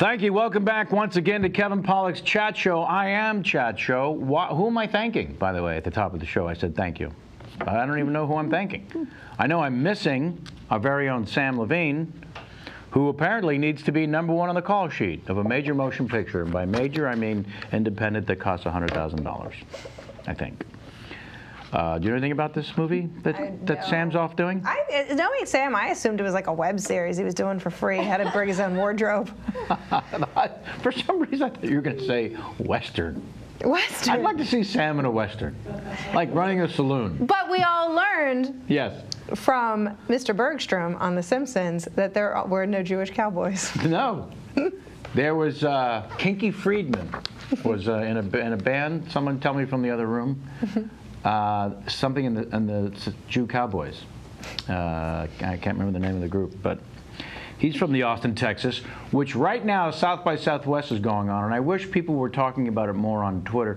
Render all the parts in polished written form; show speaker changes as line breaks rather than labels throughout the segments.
Thank you. Welcome back once again to Kevin Pollak's Chat Show. I am Chat Show. Who am I thanking, by the way, at the top of the show? I said thank you. I don't even know who I'm thanking. I know I'm missing our very own Sam Levine, who apparently needs to be #1 on the call sheet of a major motion picture. And by major, I mean independent that costs $100,000, I think. Do you know anything about this movie that Sam's off doing?
Knowing Sam, I assumed it was like a web series he was doing for free. He had to bring his own wardrobe.
For some reason, I thought you were going to say Western.
Western?
I'd like to see Sam in a Western, like running a saloon.
But we all learned from Mr. Bergstrom on The Simpsons that there were no Jewish cowboys.
No. There was Kinky Friedman was in a band. Someone tell me from the other room. Something in the Jew Cowboys. I can't remember the name of the group, but he's from the Austin, Texas, which right now South by Southwest is going on, and I wish people were talking about it more on Twitter.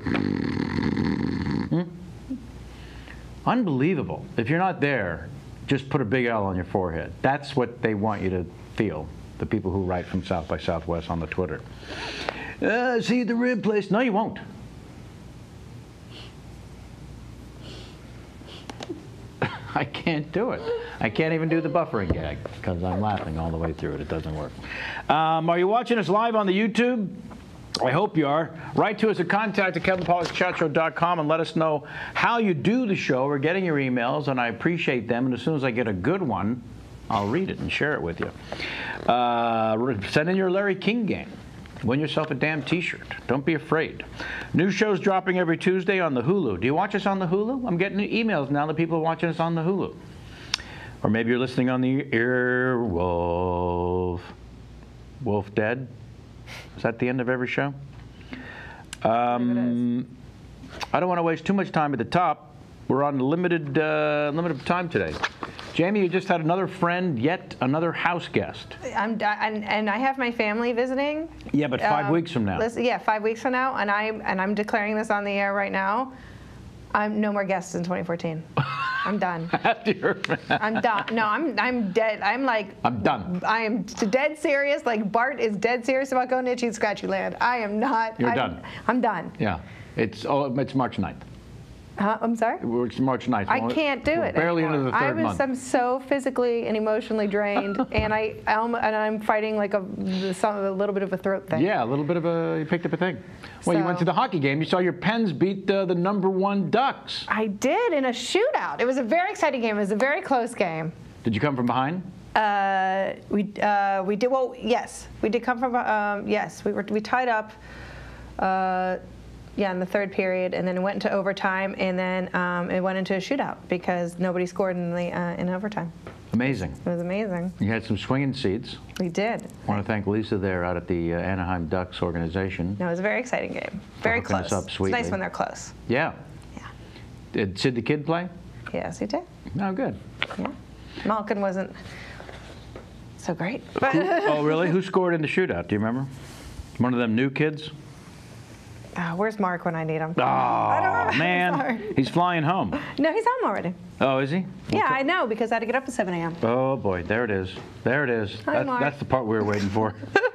Unbelievable. If you're not there, just put a big L on your forehead. That's what they want you to feel, the people who write from South by Southwest on the Twitter. See you at the rib place. No, you won't. I can't do it. I can't even do the buffering gag because I'm laughing all the way through it. It doesn't work. Are you watching us live on the YouTube? I hope you are. Write to us at contact@kevinpollakschatshow.com and let us know how you do the show. We're getting your emails, and I appreciate them. And as soon as I get a good one, I'll read it and share it with you. Send in your Larry King game. Win yourself a damn T-shirt. Don't be afraid. New shows dropping every Tuesday on the Hulu. Do you watch us on the Hulu? I'm getting emails now that people are watching us on the Hulu. Or maybe you're listening on the Earwolf. Wolf Dead? Is that the end of every show? I don't want to waste too much time at the top. We're on limited time today. Jamie, you just had another friend, yet another house guest.
And I have my family visiting.
Yeah, but 5 weeks from now.
Yeah, 5 weeks from now, and I'm declaring this on the air right now. I'm no more guests in 2014. I'm done. I'm done. No, I'm dead. I'm done. I am dead serious. Like Bart is dead serious about going to Itchy and Scratchy Land. I am not.
You're done.
I'm done.
Yeah, it's March 9th.
I'm sorry?
It's March 9th.
I can't do it
barely
anymore.
Into the third month.
I'm so physically and emotionally drained, and I'm fighting like a little bit of a throat thing.
Yeah, a little bit of you picked up a thing. Well, you went to the hockey game. You saw your Pens beat the #1 Ducks.
I did, in a shootout. It was a very exciting game. It was a very close game.
Did you come from behind?
We did. Well, yes, we did come from. Yes, we tied up. Yeah, in the third period, and then it went into overtime, and then it went into a shootout because nobody scored in overtime.
Amazing.
It was amazing.
You had some swinging seats.
We did.
I want to thank Lisa there out at the Anaheim Ducks organization.
No, it was a very exciting game. Very close.
Up
it's nice when they're close.
Yeah.
Yeah.
Did Sid the Kid play?
Yes, he did.
Oh, good.
Yeah. Malkin wasn't so great.
Oh, really? Who scored in the shootout? Do you remember? One of them new kids?
Where's Mark when I need him?
Oh, man. He's flying home.
No, he's home already.
Oh, is he?
Yeah, I know, because I had to get up at 7 a.m.
Oh, boy. There it is. There it is.
Hi, Mark.
That's the part we were waiting for.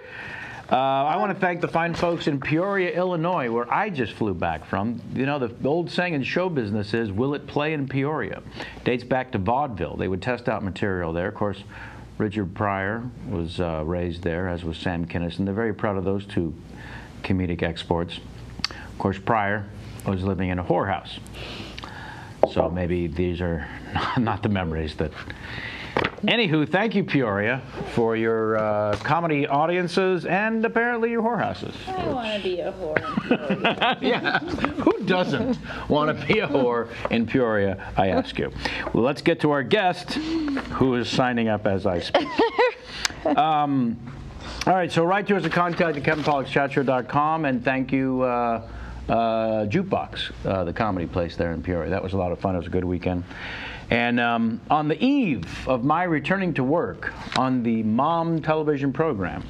I want to thank the fine folks in Peoria, Illinois, where I just flew back from. You know, the old saying in show business is, will it play in Peoria? Dates back to vaudeville. They would test out material there. Of course, Richard Pryor was raised there, as was Sam Kinison. They're very proud of those two comedic exports. Of course, Pryor was living in a whorehouse. So maybe these are not the memories that... Anywho, thank you, Peoria, for your comedy audiences and apparently your whorehouses.
I want to be a whore in Peoria.
Yeah, who doesn't want to be a whore in Peoria, I ask you. Well, let's get to our guest, who is signing up as I speak. All right, so write to us at contact@kevinpollakschatshow.com, and thank you, Jukebox, the comedy place there in Peoria. That was a lot of fun. It was a good weekend. And on the eve of my returning to work on the Mom television program,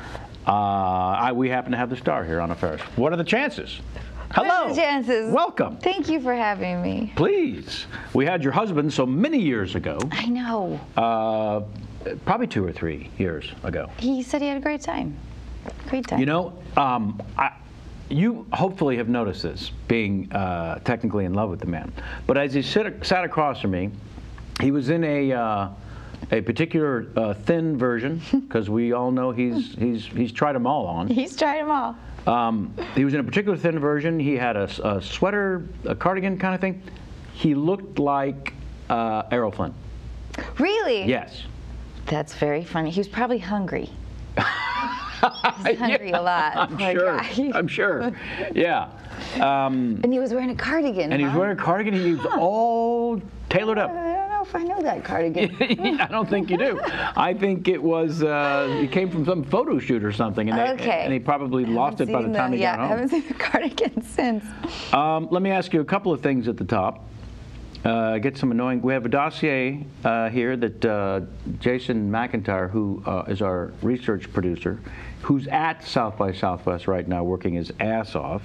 we happen to have the star here, Anna Faris. What are the chances? Hello.
What are the chances?
Welcome.
Thank you for having me.
Please. We had your husband so many years ago.
I know.
Probably 2 or 3 years ago.
He said he had a great time. Great time.
You know, you hopefully have noticed this, being technically in love with the man. But as he sat across from me, he was in a particular thin version, because we all know he's tried them all on.
He's tried them all.
He was in a particular thin version. He had a sweater, a cardigan kind of thing. He looked like Errol Flynn.
Really?
Yes.
That's very funny. He was probably hungry. He's hungry a lot.
I'm sure. I'm sure. Yeah.
And he was wearing a cardigan.
And he was wearing a cardigan. He was all tailored up.
I don't know if I know that cardigan.
I don't think you do. I think it was, it came from some photo shoot or something, and he probably lost it by the time he got home.
I haven't seen the cardigan since.
Let me ask you a couple of things at the top. Get some annoying. We have a dossier here that Jason McIntyre, who is our research producer, who's at South by Southwest right now working his ass off.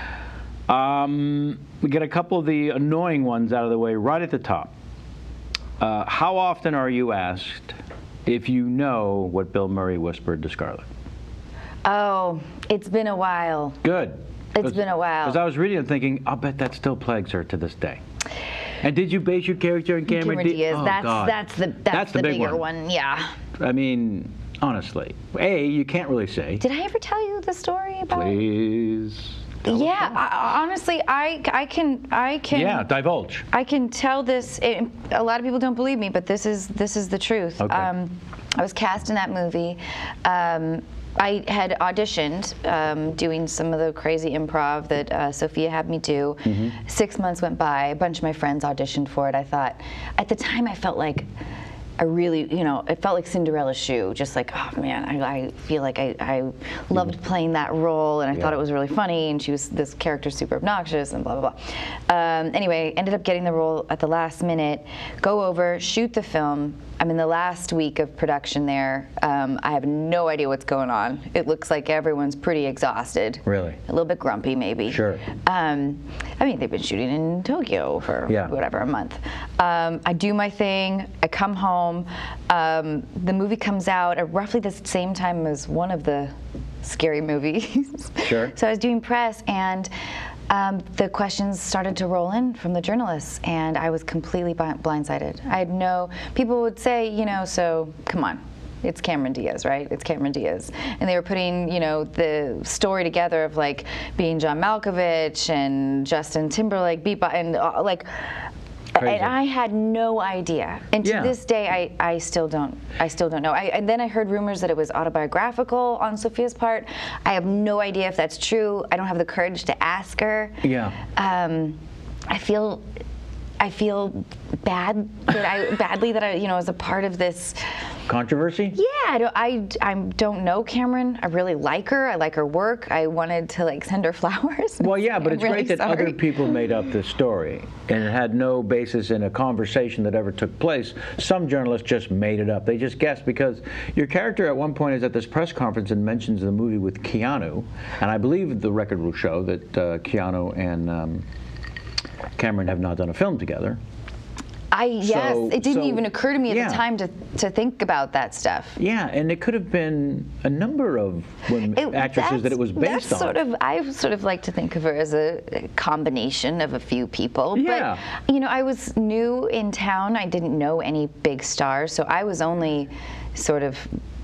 We get a couple of the annoying ones out of the way right at the top. How often are you asked if you know what Bill Murray whispered to Scarlett?
Oh, it's been a while.
Good.
It's been a while.
Because I was reading and thinking, I'll bet that still plagues her to this day. And did you base your character on Cameron Diaz?
Oh, that's the bigger one. Yeah.
I mean, honestly, you can't really say.
Did I ever tell you the story about?
Please.
Yeah, honestly, I can.
Yeah, divulge.
I can tell this. A lot of people don't believe me, but this is the truth.
Okay.
I was cast in that movie. I had auditioned doing some of the crazy improv that Sophia had me do. 6 months went by. A bunch of my friends auditioned for it. I thought, at the time, I felt like I really, it felt like Cinderella's shoe. Just like, oh man, I feel like I loved playing that role, and I thought it was really funny. And this character's super obnoxious, and blah blah blah. Anyway, ended up getting the role at the last minute. Go over, shoot the film. I'm in the last week of production there. I have no idea what's going on. It looks like everyone's pretty exhausted.
Really?
A little bit grumpy, maybe.
Sure.
I mean, they've been shooting in Tokyo for whatever, a month. I do my thing. I come home. The movie comes out at roughly the same time as one of the scary movies.
Sure.
So I was doing press, and the questions started to roll in from the journalists, and I was completely blindsided. I had people would say, so come on, it's Cameron Diaz, right? It's Cameron Diaz. And they were putting, the story together of like being John Malkovich and Justin Timberlake, and Crazy. And I had no idea, and to this day, I still don't know. And then I heard rumors that it was autobiographical on Sophia's part. I have no idea if that's true. I don't have the courage to ask her.
Yeah.
I feel badly that I was a part of this
controversy.
Yeah, I don't know Cameron. I really like her. I like her work. I wanted to send her flowers.
Well, yeah, but it's
really
great that other people made up this story, and it had no basis in a conversation that ever took place. Some journalists just made it up. They just guessed, because your character at one point is at this press conference and mentions the movie with Keanu, and I believe the record will show that Keanu and Cameron have not done a film together.
It didn't even occur to me at the time to think about that stuff.
Yeah, and it could have been a number of actresses that it was based on.
I sort of like to think of her as a combination of a few people.
Yeah.
But I was new in town. I didn't know any big stars, so I was only sort of,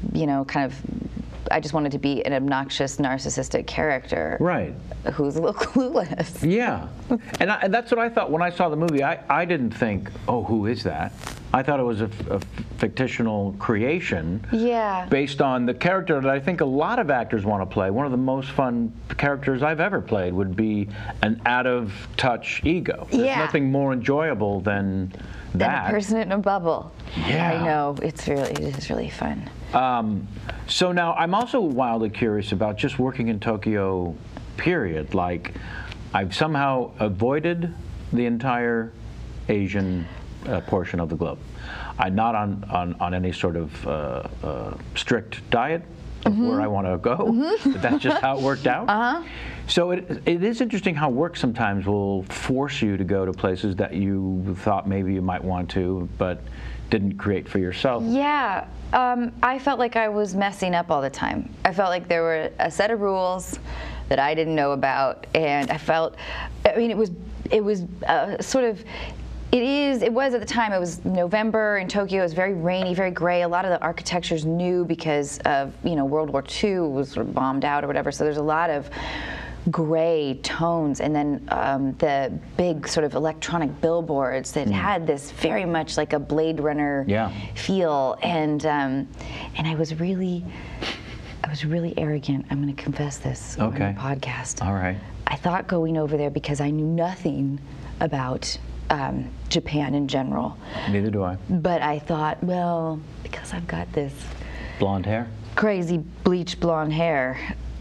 I just wanted to be an obnoxious, narcissistic character. Right. Who's a little clueless.
Yeah. And that's what I thought when I saw the movie. I didn't think, oh, who is that? I thought it was a fictional creation. Yeah. Based on the character that I think a lot of actors want to play. One of the most fun characters I've ever played would be an out-of-touch ego. There's nothing more enjoyable than that.
Than a person in a bubble.
Yeah.
I know. It is really fun.
So now I'm also wildly curious about just working in Tokyo, period. Like, I've somehow avoided the entire Asian portion of the globe. I'm not on any sort of strict diet. of where I want to go. But that's just how it worked out. So it is interesting how work sometimes will force you to go to places that you thought maybe you might want to, but didn't create for yourself.
Yeah, I felt like I was messing up all the time. I felt like there were a set of rules that I didn't know about, and I felt, I mean, it was sort of, it was at the time, it was November in Tokyo, it was very rainy, very gray. A lot of the architecture's new because of, World War II was sort of bombed out or whatever, so there's a lot of gray tones, and then the big sort of electronic billboards that had this very much like a Blade Runner feel, and I was really arrogant. I'm going to confess this on the podcast.
All right.
I thought going over there because I knew nothing about Japan in general.
Neither do I.
But I thought, well, because I've got this
blonde hair,
crazy bleached blonde hair,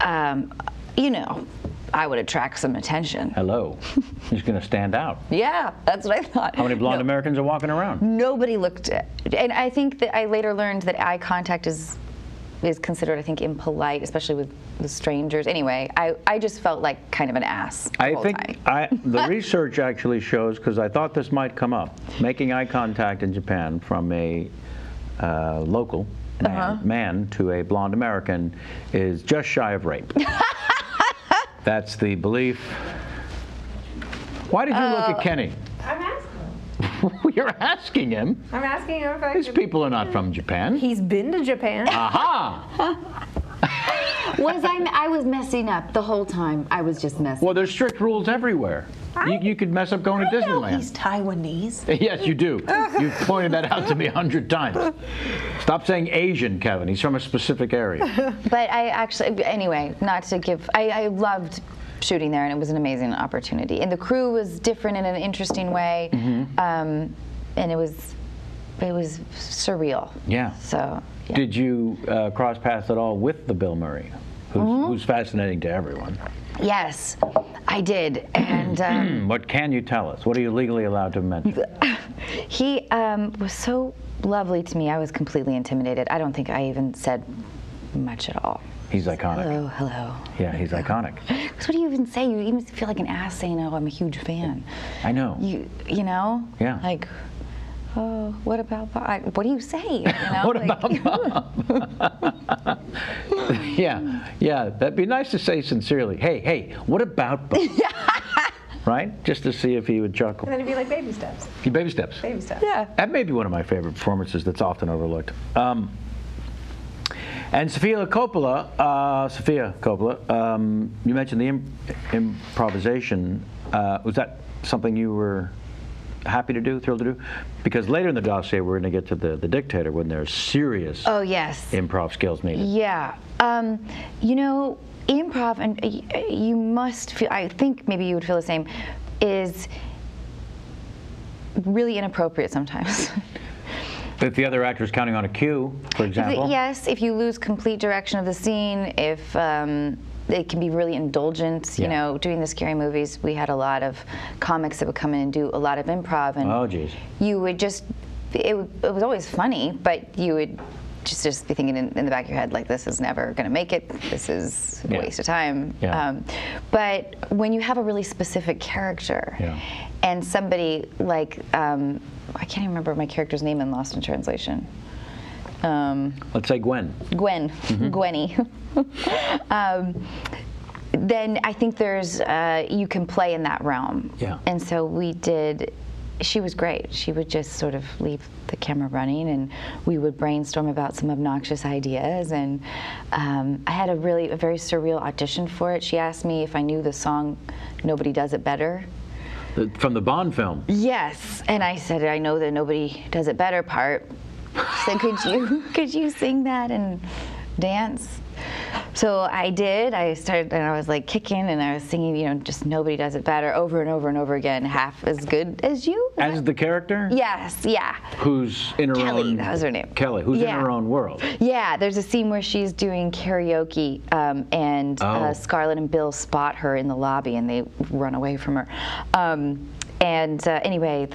I would attract some attention.
Hello. He's going to stand out.
Yeah, that's what I thought.
How many blonde Americans are walking around?
Nobody looked at, and I think that I later learned that eye contact is considered, I think, impolite, especially with strangers. Anyway, I just felt like kind of an ass the whole time.
The research actually shows, because I thought this might come up, making eye contact in Japan from a local man to a blonde American is just shy of rape. That's the belief. Why did you look at Kenny?
I'm asking him.
You're asking him?
I'm asking him if I
These people are not from Japan.
He's been to Japan.
Aha!
I was messing up the whole time. I was just messing.
Well, there's strict rules everywhere. You could mess up going to Disneyland.
He's Taiwanese.
Yes, you do. You've pointed that out to me 100 times. Stop saying Asian, Kevin. He's from a specific area.
But I actually, anyway, not to give, I loved shooting there, and it was an amazing opportunity. And the crew was different in an interesting way, and it was surreal.
Yeah.
So. Yeah.
Did you cross paths at all with the Bill Murray, who's fascinating to everyone?
Yes, I did. And
what can you tell us? What are you legally allowed to mention?
He was so lovely to me. I was completely intimidated. I don't think I even said much at all.
He's iconic.
Hello.
Yeah, he's iconic.
Because what do you even say? You even feel like an ass saying, "Oh, I'm a huge fan."
I know.
You know?
Yeah.
Like, oh, what about Bob? What do you say? You know?
What about Bob? yeah, that'd be nice to say sincerely. Hey, what about Bob? Right? Just to see if he would chuckle.
And then it'd be like baby steps.
Baby steps.
Baby steps.
Yeah.
That may be one of my favorite performances that's often overlooked. And Sofia Coppola, you mentioned the improvisation. Was that something you were happy to do, thrilled to do? Because later in the dossier, we're going to get to the dictator when there's serious improv skills needed.
Yeah. Improv, and you must feel, I think maybe you would feel the same, is really inappropriate sometimes.
If the other actor is counting on a cue, for example?
Yes, if you lose complete direction of the scene, if it can be really indulgent. You know, doing the scary movies, we had a lot of comics that would come in and do a lot of improv, and you would just, it was always funny, but you would just be thinking in the back of your head, like, this is never going to make it, this is a waste of time. But when you have a really specific character, and somebody like, I can't even remember my character's name in Lost in Translation.
Let's say Gwen.
Gwenny. Then I think there's, you can play in that realm. And so we did. She was great. She would just sort of leave the camera running, and we would brainstorm about some obnoxious ideas. And I had a very surreal audition for it. She asked me if I knew the song "Nobody Does It Better."
From the Bond film. Yes,
and I said, I know the "Nobody Does It Better" part. She said, could you sing that and dance? So I did. I started, and I was like kicking, and I was singing, just "Nobody Does It Better" over and over and over again, half as good as you.
As the character?
Yes, yeah.
Who's in her own...
Kelly, that was her name.
Kelly, who's in her own world. Yeah,
there's a scene where she's doing karaoke, and Scarlett and Bill spot her in the lobby, and they run away from her. Anyway,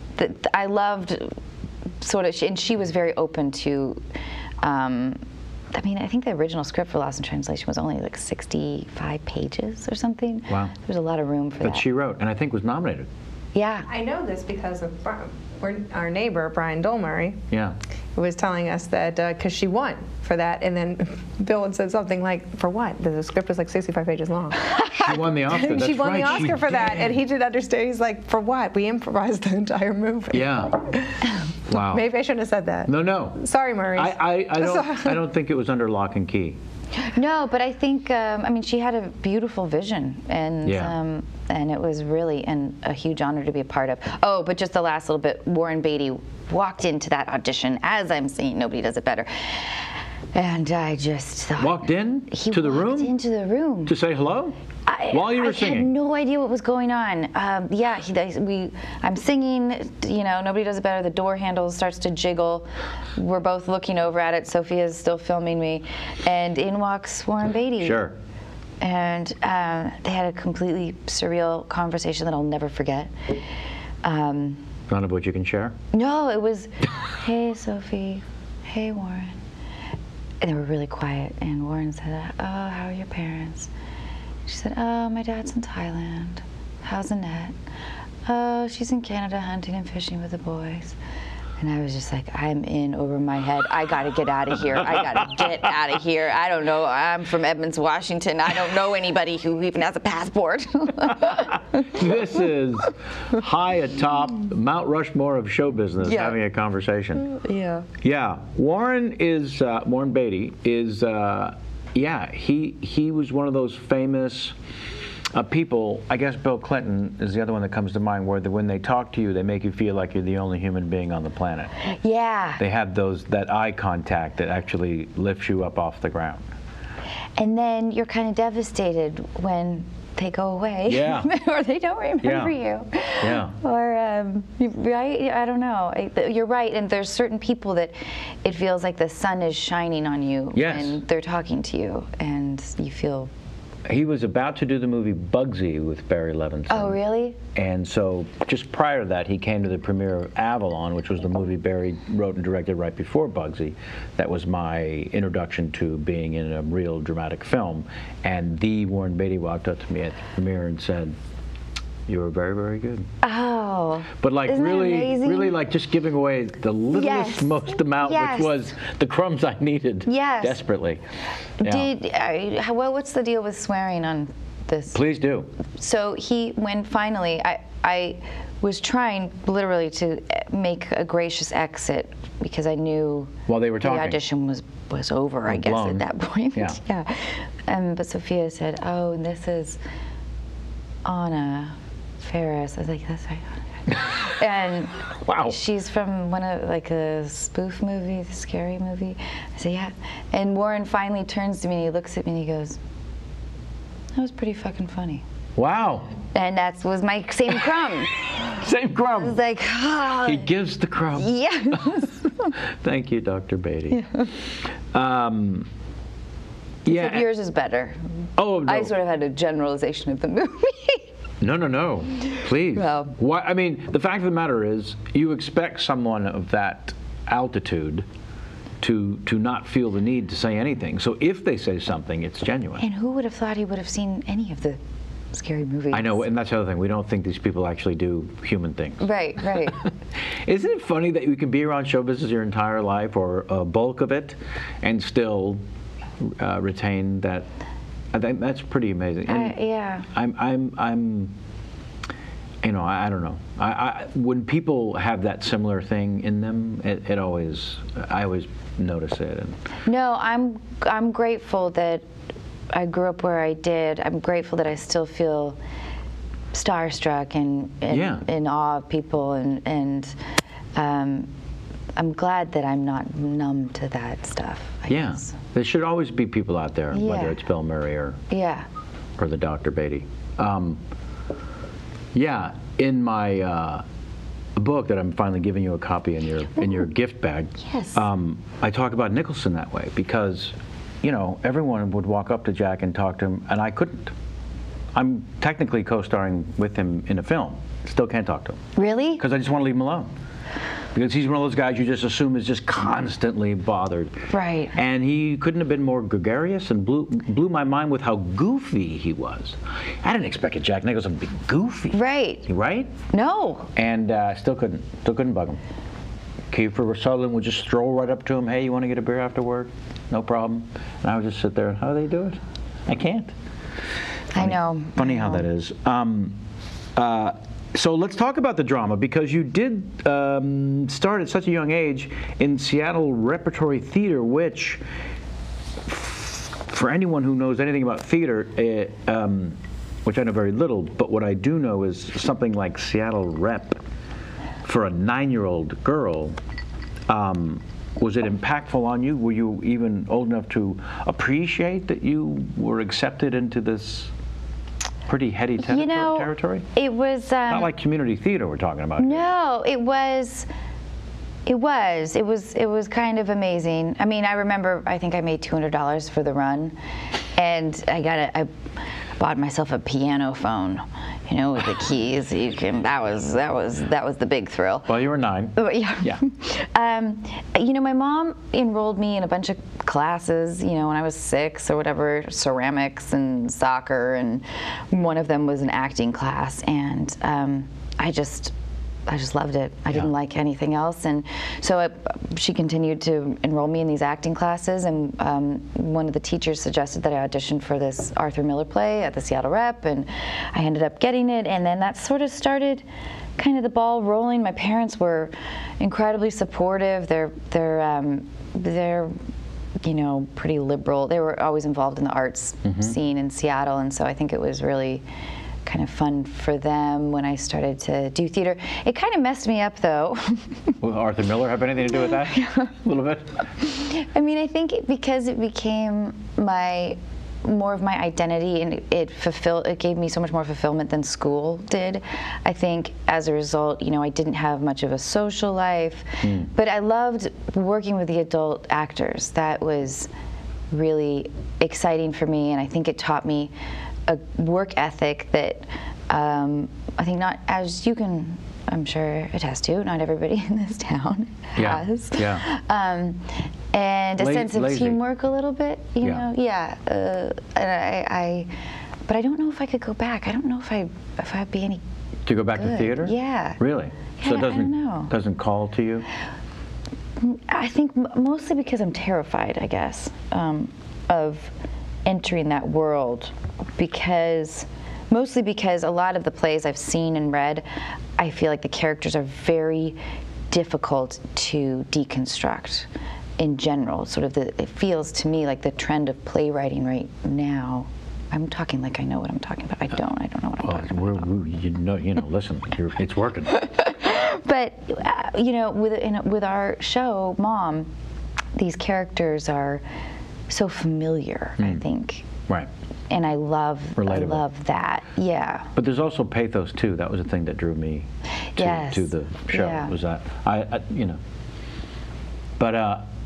I loved sort of, and she was very open to I mean, I think the original script for Lost in Translation was only like 65 pages or something.
Wow.
There's a lot of room for that.
That she wrote, and I think was nominated.
Yeah.
I know this because of our neighbor, Brian Dolmurray,
Yeah.
was telling us that because she won for that, and then Bill had said something like, for what? The script was like 65 pages long.
She won the Oscar. That's
She won
right,
the Oscar for that,
did.
and he didn't understand. He's like, for what? We improvised the entire movie.
Yeah. Wow.
Maybe I shouldn't have said that.
No.
Sorry, Maurice.
I don't think it was under lock and key.
No, but I think, I mean, she had a beautiful vision, and
Yeah.
and it was really a huge honor to be a part of. Oh, but just the last little bit, Warren Beatty walked into that audition as I'm singing Nobody Does It Better. And I just thought...
Walked in to the room?
He walked into the room.
To say hello? While you were singing?
I had no idea what was going on. Yeah, I'm singing, you know, Nobody Does It Better. The door handle starts to jiggle. We're both looking over at it. Sophia's still filming me. And in walks Warren Beatty.
Sure.
And they had a completely surreal conversation that I'll never forget.
None of which you can share?
No, it was, hey, Sophie. Hey, Warren. And they were really quiet. And Warren said, oh, how are your parents? She said, oh, my dad's in Thailand. How's Annette? Oh, she's in Canada hunting and fishing with the boys. And I was just like, I'm in over my head. I got to get out of here. I got to get out of here. I don't know. I'm from Edmonds, Washington. I don't know anybody who even has a passport.
This is high atop Mount Rushmore of show business, having a conversation.
Yeah.
Yeah. Warren Beatty is, he was one of those famous people. I guess Bill Clinton is the other one that comes to mind, where when they talk to you, they make you feel like you're the only human being on the planet.
Yeah.
They have that eye contact that actually lifts you up off the ground.
And then you're kind of devastated when they go away.
Yeah.
Or they don't remember you.
Yeah.
Or, right? I don't know. You're right. And there's certain people that it feels like the sun is shining on you.
Yes.
And they're talking to you, and you feel...
He was about to do the movie Bugsy with Barry Levinson.
Oh, really?
And so just prior to that, he came to the premiere of Avalon, which was the movie Barry wrote and directed right before Bugsy. That was my introduction to being in a real dramatic film. And the Warren Beatty walked up to me at the premiere and said, you were very, very good.
Oh.
But like
isn't that
really,
amazing?
really like just giving away the littlest, most amount, which was the crumbs I needed desperately. Yeah.
What's the deal with swearing on this?
Please do.
So when finally, I was trying literally to make a gracious exit because I knew
while they were talking,
the audition was over, I guess, at that point.
Yeah.
But Sophia said, oh, and this is Anna Faris. I was like, that's right. And
wow.
She's from one of a spoof movie, the scary movie. I said, yeah. And Warren finally turns to me and he looks at me and he goes, that was pretty fucking funny.
Wow.
And that was my same crumb.
Same crumb.
I was like, oh.
He gives the crumb.
Yes.
Thank you, Dr. Beatty.
Yeah. Yours is better.
Oh, no.
I sort of had a generalization of the movie.
No. Please.
Well,
why? I mean, the fact of the matter is, you expect someone of that altitude to not feel the need to say anything. So if they say something, it's genuine.
And who would have thought he would have seen any of the scary movies?
I know, and that's the other thing. We don't think these people actually do human things.
Right.
Isn't it funny that you can be around show business your entire life, or a bulk of it, and still retain that? I think that's pretty amazing.
Yeah.
I'm I don't know. When people have that similar thing in them, I always notice it.
No, I'm grateful that I grew up where I did. I'm grateful that I still feel starstruck and in awe of people, and I'm glad that I'm not numb to that stuff. I guess.
There should always be people out there, whether it's Bill Murray or the Dr. Beatty. In my book that I'm finally giving you a copy in your gift bag.
Yes.
I talk about Nicholson that way because, everyone would walk up to Jack and talk to him, and I couldn't. I'm technically co-starring with him in a film. Still can't talk to him.
Really?
Because I just want to leave him alone. because he's one of those guys you just assume is just constantly bothered.
Right.
And he couldn't have been more gregarious, and blew my mind with how goofy he was. I didn't expect a Jack Nicholson to be goofy.
Right.
Right?
No.
And still couldn't bug him. Kiefer Sutherland would just stroll right up to him. Hey, you want to get a beer after work? No problem. And I would just sit there. How do they do it? I can't.
I know.
Funny how that is. So let's talk about the drama, because you did start at such a young age in Seattle Repertory Theater, which, for anyone who knows anything about theater, which I know very little, but what I do know is something like Seattle Rep for a 9-year-old girl. Was it impactful on you? Were you even old enough to appreciate that you were accepted into this pretty heady territory?
It was
not like community theater we're talking about.
No, it was kind of amazing. I mean, I remember, I think I made $200 for the run, and I bought myself a piano phone, you know, with the keys. That was the big thrill.
Well, you were 9.
Yeah. You know, my mom enrolled me in a bunch of classes, you know, when I was 6 or whatever, ceramics and soccer, and one of them was an acting class, and I just loved it. I didn't like anything else, and so she continued to enroll me in these acting classes, and one of the teachers suggested that I audition for this Arthur Miller play at the Seattle Rep, and I ended up getting it, and then that sort of started kind of the ball rolling. My parents were incredibly supportive. They're you know, pretty liberal. They were always involved in the arts scene in Seattle, and so I think it was really kind of fun for them when I started to do theater. It kind of messed me up, though.
Will Arthur Miller have anything to do with that? A little bit?
I mean, I think because it became more of my identity, and it gave me so much more fulfillment than school did. I think as a result, you know, I didn't have much of a social life, but I loved working with the adult actors. That was really exciting for me, and I think it taught me a work ethic that I think, not as you can, I'm sure, attest to, not everybody in this town has.
Yeah.
And a sense of teamwork a little bit, you know. Yeah. And but I don't know if I could go back. I don't know if I'd be any
to go back
good.
to theater?
Yeah.
Really?
Yeah,
So it
I don't know.
doesn't call to you?
I think mostly because I'm terrified, I guess, of entering that world, mostly because a lot of the plays I've seen and read, I feel like the characters are very difficult to deconstruct in general. It feels to me like the trend of playwriting right now. I'm talking like I know what I'm talking about. I don't know what I'm talking about.
You know, listen, it's working.
But you know, with our show, Mom, these characters are so familiar, I think.
Right.
And I love that. Yeah.
But there's also pathos too. That was the thing that drew me to the show.
Yeah.
Was that you know. But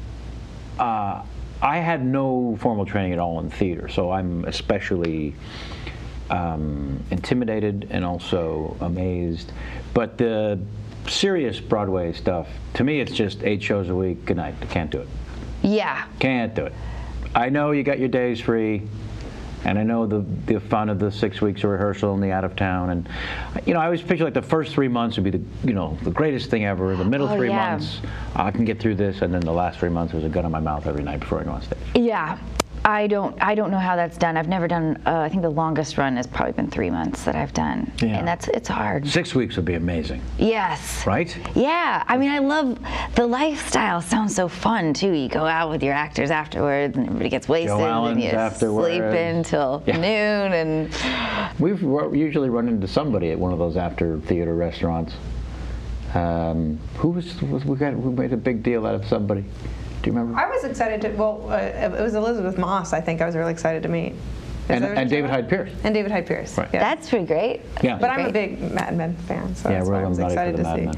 I had no formal training at all in theater, so I'm especially intimidated and also amazed. But the serious Broadway stuff, to me, it's just 8 shows a week. Good night. I can't do it.
Yeah.
Can't do it. I know you got your days free, and I know the fun of the 6 weeks of rehearsal and the out of town, and you know, I always picture like the first 3 months would be the greatest thing ever. The middle 3 months, I can get through this, and then the last 3 months was a gun in my mouth every night before I go on stage.
Yeah. I don't know how that's done. I've never done. I think the longest run has probably been 3 months that I've done, and it's hard.
6 weeks would be amazing.
Yes.
Right?
Yeah. I mean, I love the lifestyle. Sounds so fun too. You go out with your actors afterwards, and everybody gets wasted, and you sleep until noon. And
we've usually run into somebody at one of those after theater restaurants. We made a big deal out of somebody. Do you remember?
I was excited to, it was Elizabeth Moss, I think I was really excited to meet.
And David Hyde Pierce.
And David Hyde Pierce.
Right.
Yeah.
That's pretty great.
Yeah.
But I'm a big Mad Men fan, so that's why I was excited to see.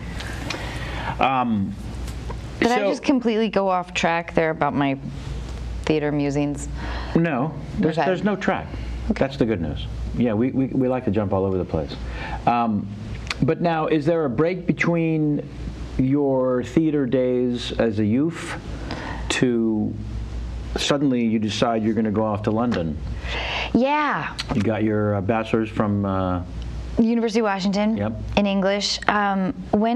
Did I just completely go off track there about my theater musings?
No, there's no track. Okay. That's the good news. Yeah, we like to jump all over the place. But now, is there a break between your theater days as a youth to suddenly you decide you're going to go off to London?
Yeah.
You got your bachelor's from
University of Washington.
Yep.
In English. When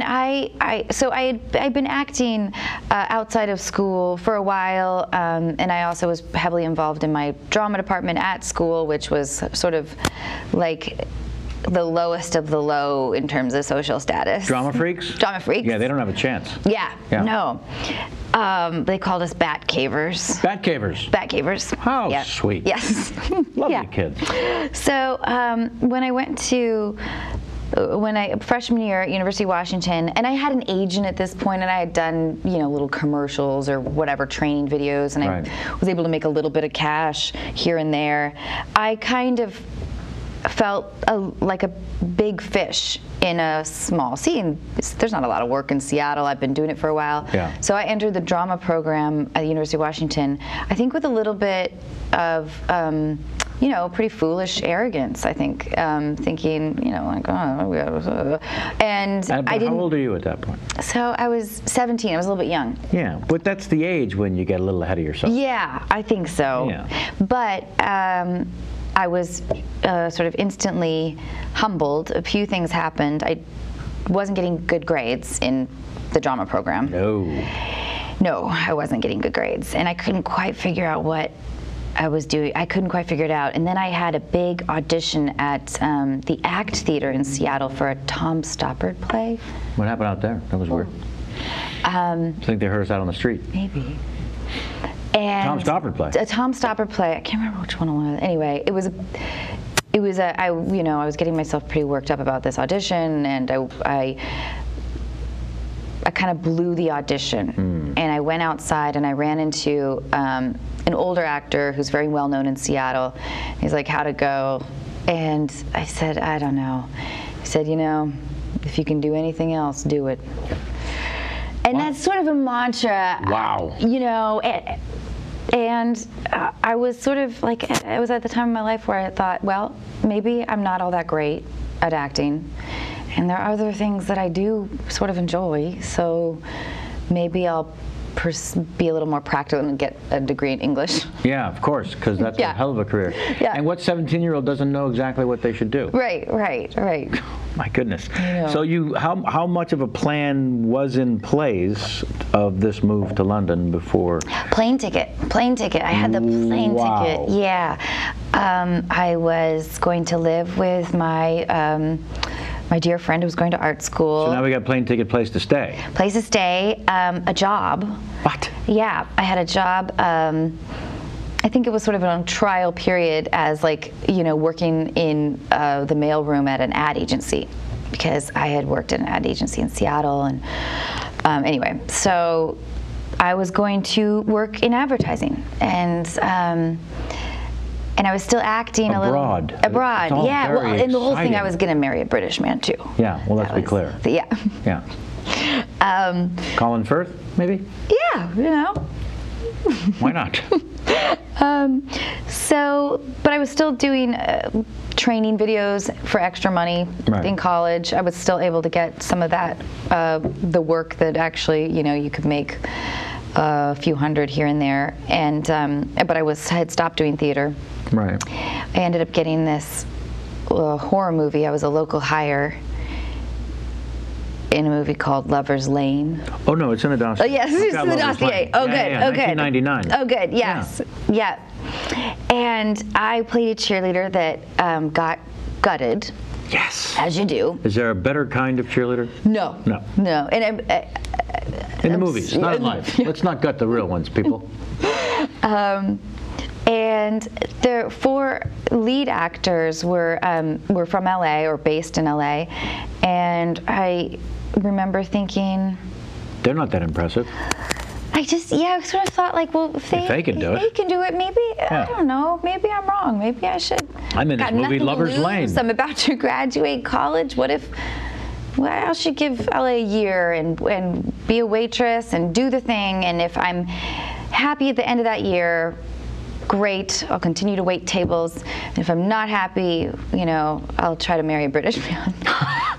I'd been acting outside of school for a while, and I also was heavily involved in my drama department at school, which was sort of like the lowest of the low in terms of social status.
Drama freaks?
Drama freaks.
Yeah, they don't have a chance.
Yeah. No. They called us bat cavers.
Bat cavers?
Bat cavers.
How sweet.
Yes.
Lovely kids.
So when I went to freshman year at University of Washington, and I had an agent at this point, and I had done little commercials or whatever training videos, and I was able to make a little bit of cash here and there. I kind of felt like a big fish in a small sea, and there's not a lot of work in Seattle. I've been doing it for a while.
Yeah.
So I entered the drama program at the University of Washington, I think with a little bit of pretty foolish arrogance, I think, thinking, like, oh, and I didn't.
How old are you at that point?
So I was 17. I was a little bit young.
Yeah, but that's the age when you get a little ahead of yourself.
Yeah, I think so.
Yeah.
But I was sort of instantly humbled. A few things happened. I wasn't getting good grades in the drama program. No, I wasn't getting good grades, and I couldn't quite figure out what I was doing. I couldn't quite figure it out. And then I had a big audition at the ACT Theater in Seattle for a Tom Stoppard play.
What happened out there? That was weird. I think they heard us out on the street.
Maybe. And
Tom Stoppard play.
A Tom Stoppard play. I can't remember which one it was. Anyway, I was getting myself pretty worked up about this audition, and I kind of blew the audition. And I went outside and I ran into an older actor who's very well known in Seattle. He's like, how'd it go? And I said, I don't know. He said, if you can do anything else, do it. And that's sort of a mantra.
Wow.
And I was sort of like, it was at the time in my life where I thought, well, maybe I'm not all that great at acting, and there are other things that I do sort of enjoy, so maybe I'll be a little more practical and get a degree in English.
Yeah, of course, because that's a hell of a career.
Yeah.
And what 17-year-old doesn't know exactly what they should do?
Right.
My goodness. So how much of a plan was in place of this move to London before?
Plane ticket. I had the plane ticket. Yeah. I was going to live with my my dear friend who was going to art school.
So now we got plane ticket, place to stay.
Place to stay, a job.
What?
Yeah, I had a job. I think it was sort of a trial period as working in the mailroom at an ad agency, because I had worked at an ad agency in Seattle, and anyway, so I was going to work in advertising, and I was still acting
abroad.
Yeah. Well, and the whole thing,
exciting.
I was going to marry a British man too.
Yeah. Well, let's be clear.
Yeah.
Colin Firth, maybe?
Yeah.
Why not?
But I was still doing training videos for extra money in college. I was still able to get some of that, the work that actually, you could make a few hundred here and there. And but I had stopped doing theater.
Right.
I ended up getting this horror movie. I was a local hire in a movie called Lover's Lane.
Oh, no, it's in the dossier.
Oh, yes, it's in the dossier. Oh, good.
Yeah,
Oh, good.
1999.
Oh, good. Yes. Yeah. And I played a cheerleader that got gutted.
Yes.
As you do.
Is there a better kind of cheerleader?
No. And
in the movies, not in life. Let's not gut the real ones, people.
And the 4 lead actors were from LA or based in LA, and I remember thinking,
they're not that impressive.
I sort of thought, like, well, if they
can do it,
they can do it. Maybe I don't know. Maybe I'm wrong. Maybe I should.
I'm in this movie, Lover's Lane.
I'm about to graduate college. What if? Well, I should give LA a year and be a waitress and do the thing. And if I'm happy at the end of that year, great. I'll continue to wait tables. And if I'm not happy, I'll try to marry a British man.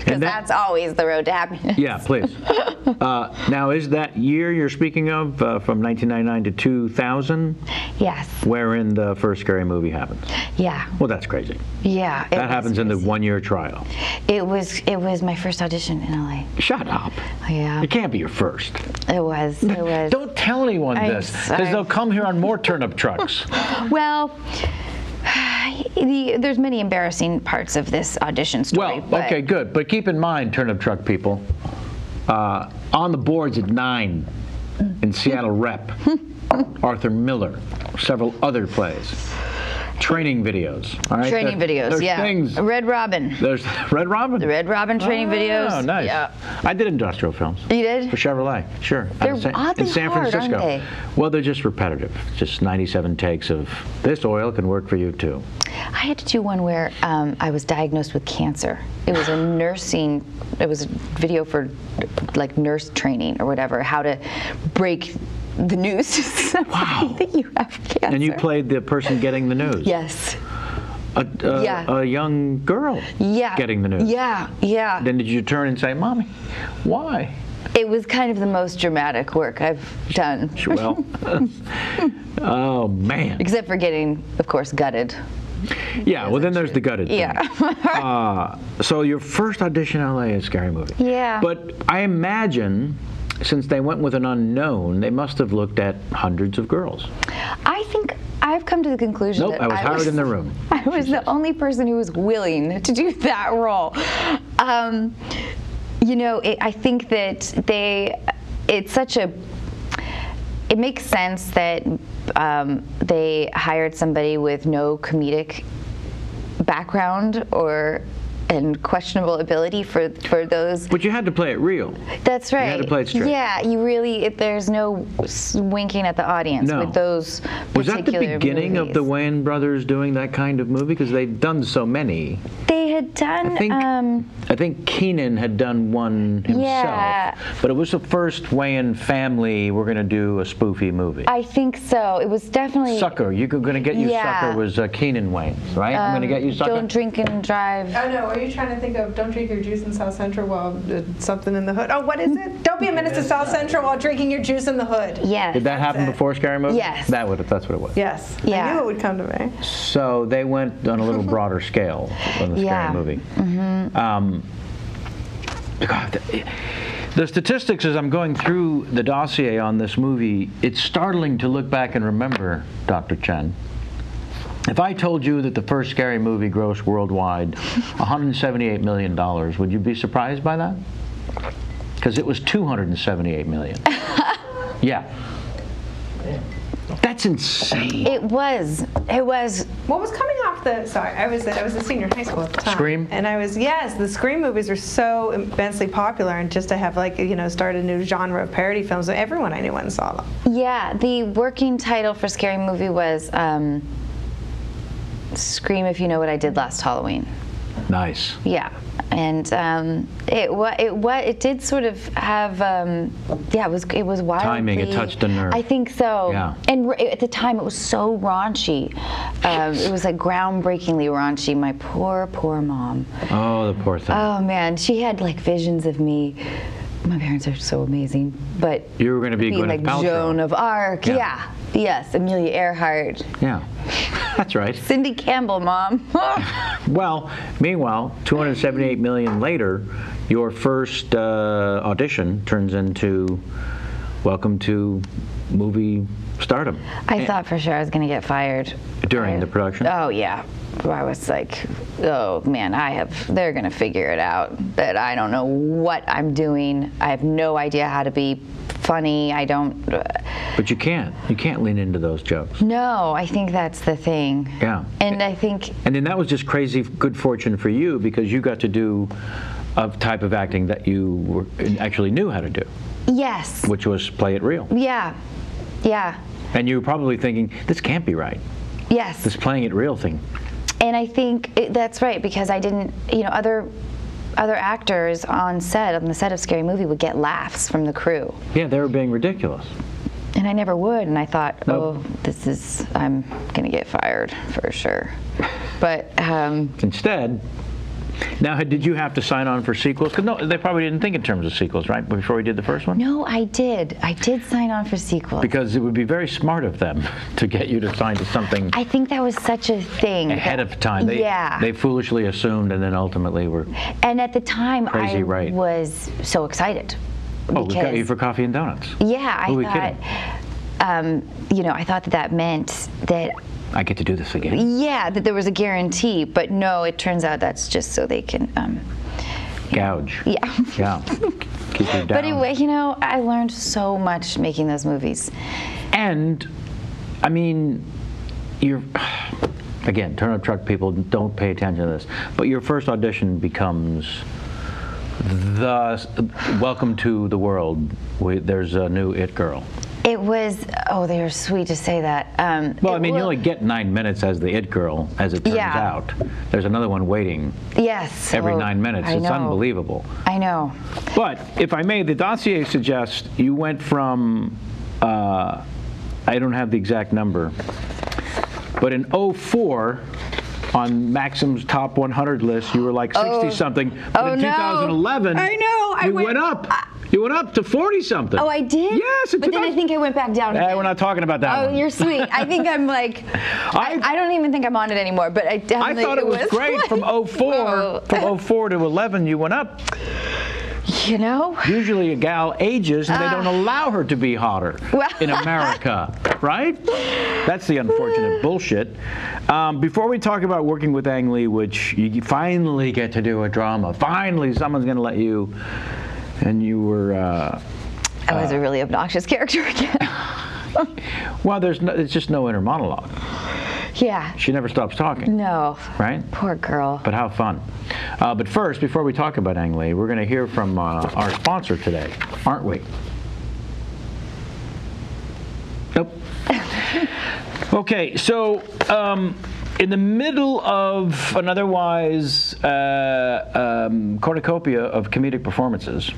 because that's always the road to happiness.
Yeah, please. Now, is that year you're speaking of from 1999 to 2000?
Yes.
Wherein the first Scary Movie happens?
Yeah.
Well, that's crazy.
Yeah.
That happens in the one-year trial.
It was my first audition in LA.
Shut up.
Yeah.
It can't be your first.
It was.
Don't tell anyone this, because they'll come here on more turnip trucks.
Well, there's many embarrassing parts of this audition story.
Well, okay, good. But keep in mind, turnip truck people, on the boards at 9 in Seattle Rep, Arthur Miller, several other plays. Training videos. All right?
Training videos,
there's
yeah.
Things.
Red Robin.
There's Red Robin?
The Red Robin training videos.
Oh, nice.
Yeah.
I did industrial films.
You did?
For Chevrolet, sure.
They're oddly
in San
hard,
Francisco.
aren't they?
Well, they're just repetitive. Just 97 takes of this oil can work for you too.
I had to do one where I was diagnosed with cancer. It was it was a video for like nurse training or whatever, how to break the news to somebody that you have cancer.
And you played the person getting the news?
Yes.
A young girl getting the news?
Yeah, yeah.
Then did you turn and say, Mommy, why?
It was kind of the most dramatic work I've done.
Well, oh, man.
Except for getting, of course, gutted.
Yeah, well, then there's the gutted thing.
Yeah.
So your first audition in LA is Scary Movie.
Yeah.
But I imagine, since they went with an unknown, they must have looked at hundreds of girls.
I think I've come to the conclusion
Nope,
that
I was hired in the room.
I was the only person who was willing to do that role. You know, I think that it makes sense that they hired somebody with no comedic background and questionable ability for those.
But you had to play it real.
That's right.
You had to play it straight.
Yeah, you really, there's no winking at the audience with those particular
Was that the beginning
movies.
of the Wayans brothers doing that kind of movie? Because they'd done so many.
They had done.
I think Keenan had done one himself.
Yeah.
But it was the first Wayans family, we're going to do a spoofy movie.
I think so. It was definitely.
Sucker. You're going to get you
Yeah.
Sucker was Keenan Wayans, right? I'm going to get you Sucker.
Don't drink and drive.
Oh no, are you trying to think of Don't Drink Your Juice in South Central while something in the hood? Oh, what is it? Don't be a menace to South Central while drinking your juice in the hood.
Yes.
Did that happen before Scary Movie?
Yes.
That's what it was.
Yes.
Yeah.
I knew it would come to me.
So they went on a little broader scale on the Scary Movie. God, the statistics as I'm going through the dossier on this movie, it's startling to look back and remember, Dr. Chen. If I told you that the first Scary Movie grossed worldwide $178 million, would you be surprised by that? Because it was $278 million. Yeah. That's insane.
It was.
What was coming off the? Sorry, I was a senior in high school at the time.
Scream?
And the Scream movies were so immensely popular, and just to have start a new genre of parody films, everyone I knew went and saw them.
Yeah. The working title for Scary Movie was "Scream If You Know What I Did Last Halloween."
Nice.
Yeah. And it did sort of have it was wildly
timing. It touched a nerve.
I think so.
Yeah.
And at the time it was so raunchy. It was like groundbreakingly raunchy. My poor mom.
Oh, the poor thing.
Oh man, she had like visions of me. My parents are so amazing, but
you were going to be
being
Gwyneth
like
Paltrow.
Joan of Arc. Yeah. Yes, Amelia Earhart.
Yeah. That's right.
Cindy Campbell, Mom.
Well, meanwhile, $278 million later, your first audition turns into Welcome to Movie Stardom.
I thought for sure I was going to get fired.
During the production?
Oh, yeah. I was like, oh, man, they're going to figure it out. That I don't know what I'm doing. I have no idea how to be funny. I don't.
But you can't. You can't lean into those jokes.
No, I think that's the thing.
Yeah.
And I think.
And then that was just crazy good fortune for you because you got to do a type of acting that you actually knew how to do.
Yes.
Which was play it real.
Yeah. Yeah.
And you were probably thinking, this can't be right.
Yes.
This playing it real thing.
And I think that's right because I didn't, other actors on the set of Scary Movie would get laughs from the crew.
Yeah, they were being ridiculous.
And I never would, and I thought,
Nope.
I'm gonna get fired for sure. But
instead, Now, did you have to sign on for sequels? Because no, they probably didn't think in terms of sequels, right? Before we did the first one?
No, I did. I did sign on for sequels.
Because it would be very smart of them to get you to sign to something.
I think that was such a thing.
Ahead of time. They foolishly assumed and then ultimately were.
And at the time,
crazy,
I was so excited.
Oh, we got you for coffee and donuts.
Yeah,
Who
I thought, you know, I thought that meant that
I get to do this again.
Yeah, that there was a guarantee, but no, it turns out that's just so they can
gouge.
Yeah.
Yeah. Keep you down.
But anyway, you know, I learned so much making those movies.
And I mean, again, Turnip Truck people don't pay attention to this, but your first audition becomes welcome to the world. There's a new It Girl.
It was, oh, they were sweet to say that.
Well, I mean, you only get 9 minutes as the It Girl, as it turns out. There's another one waiting.
Yes.
Every 9 minutes. It's unbelievable.
I know.
But if I may, the dossier suggests you went from, I don't have the exact number, but in 2004, on Maxim's top 100 list, you were like 60-something. But in 2011, you went up. You went up to 40-something.
Oh, I did?
Yes.
But then I think I went back down again.
We're not talking about that one.
Oh, you're sweet. I think I'm like, I don't even think I'm on it anymore, but I definitely.
I thought it was great.
Like,
from 04 to 11, you went up.
You know?
Usually a gal ages and they don't allow her to be hotter in America, right? That's the unfortunate bullshit. Before we talk about working with Ang Lee, which you finally get to do a drama, finally someone's going to let you, and you were...
I was a really obnoxious character again.
Well, it's just no inner monologue.
Yeah.
She never stops talking.
No.
Right?
Poor girl.
But how fun. But first, before we talk about Ang Lee, we're going to hear from our sponsor today, aren't we? Nope. Okay, so in the middle of an otherwise cornucopia of comedic performances,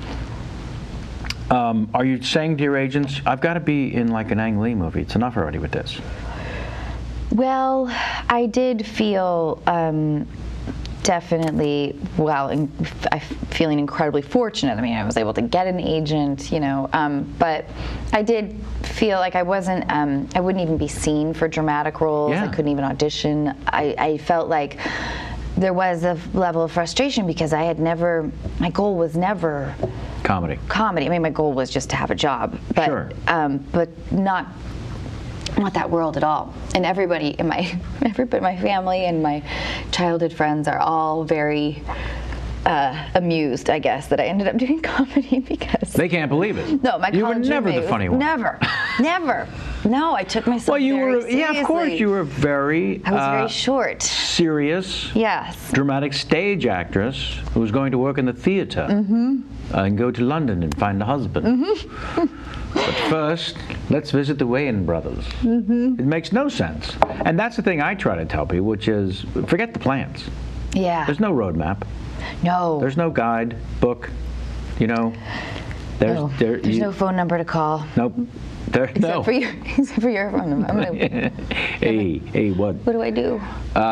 are you saying to your agents, I've got to be in like an Ang Lee movie, it's enough already with this?
Well, I did feel definitely, I'm feeling incredibly fortunate. I mean, I was able to get an agent, you know, but I did feel like I wasn't, I wouldn't even be seen for dramatic roles. I couldn't even audition. I felt like there was a level of frustration because I had never, my goal was never
comedy.
I mean, my goal was just to have a job, but, but not that world at all. And everybody in my family and my childhood friends are all very amused, I guess, that I ended up doing comedy because
they can't believe it.
No, my
you were never the funny one.
Never. No, I took myself
well, you
very
were
seriously.
Yeah, of course you were very.
I was very short.
Serious.
Yes.
Dramatic stage actress who was going to work in the theater and go to London and find a husband. But first, let's visit the Wayans brothers. It makes no sense. And that's the thing I try to tell people, which is forget the plans.
Yeah.
There's no roadmap.
No.
There's no guide, book, you know. There's
no phone number to call.
Nope.
Except for your phone number.
Hey, what?
What do I do?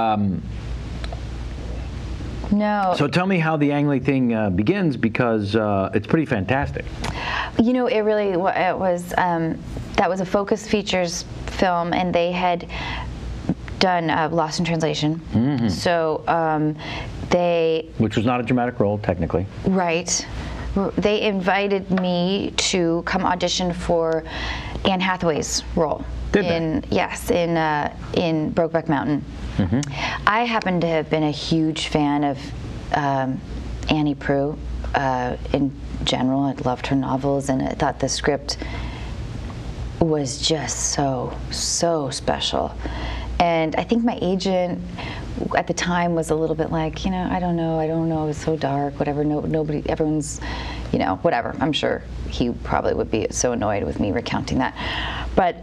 No.
So tell me how the Ang Lee thing begins, because it's pretty fantastic.
You know, it was, that was a Focus Features film, and they had done Lost in Translation. So which was not a dramatic role, technically. Right. They invited me to come audition for Anne Hathaway's role. Yes, in Brokeback Mountain. I happen to have been a huge fan of Annie Proulx in general. I loved her novels, and I thought the script was just so special. And I think my agent at the time was a little bit like, you know, I don't know, it was so dark, whatever, everyone's, you know, whatever. I'm sure he probably would be so annoyed with me recounting that. But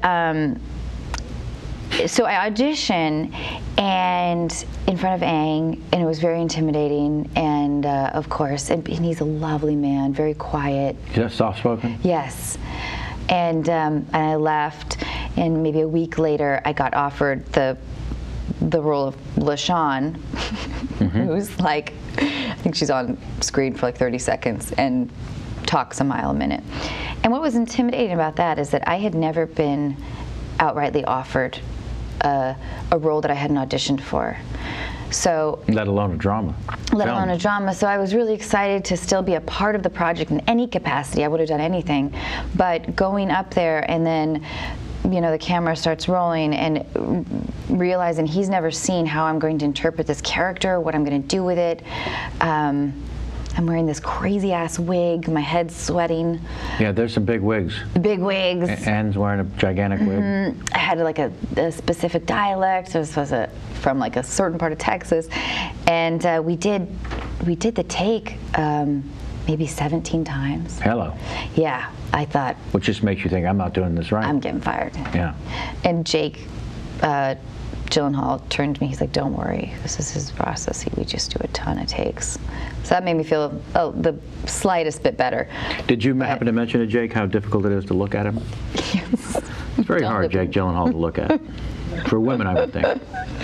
so I auditioned and in front of Ang, and it was very intimidating, and of course, and he's a lovely man, very quiet.
Just soft-spoken?
Yes. And I left, and maybe a week later, I got offered the role of LaShawn, who's like think she's on screen for like 30 seconds and talks a mile a minute. And what was intimidating about that is that I had never been outrightly offered a role that I hadn't auditioned for. So,
let alone a drama.
Let alone a drama. So I was really excited to still be a part of the project in any capacity. I would have done anything. But going up there and then, you know, the camera starts rolling and realizing he's never seen how I'm going to interpret this character, what I'm going to do with it. I'm wearing this crazy ass wig, my head's sweating.
Yeah, there's some big wigs.
Big wigs.
Anne's wearing a gigantic wig.
I had like a specific dialect. It was from like a certain part of Texas. And we did the take maybe 17 times.
Hello.
Yeah, I thought.
Which just makes you think, I'm not doing this right.
I'm getting fired.
Yeah.
And Jake Gyllenhaal turned to me, he's like, don't worry, this is his process. We just do a ton of takes. So that made me feel the slightest bit better.
Did you happen to mention to Jake how difficult it is to look at him?
Yes.
It's very hard, Jake Gyllenhaal, to look at. For women, I would think.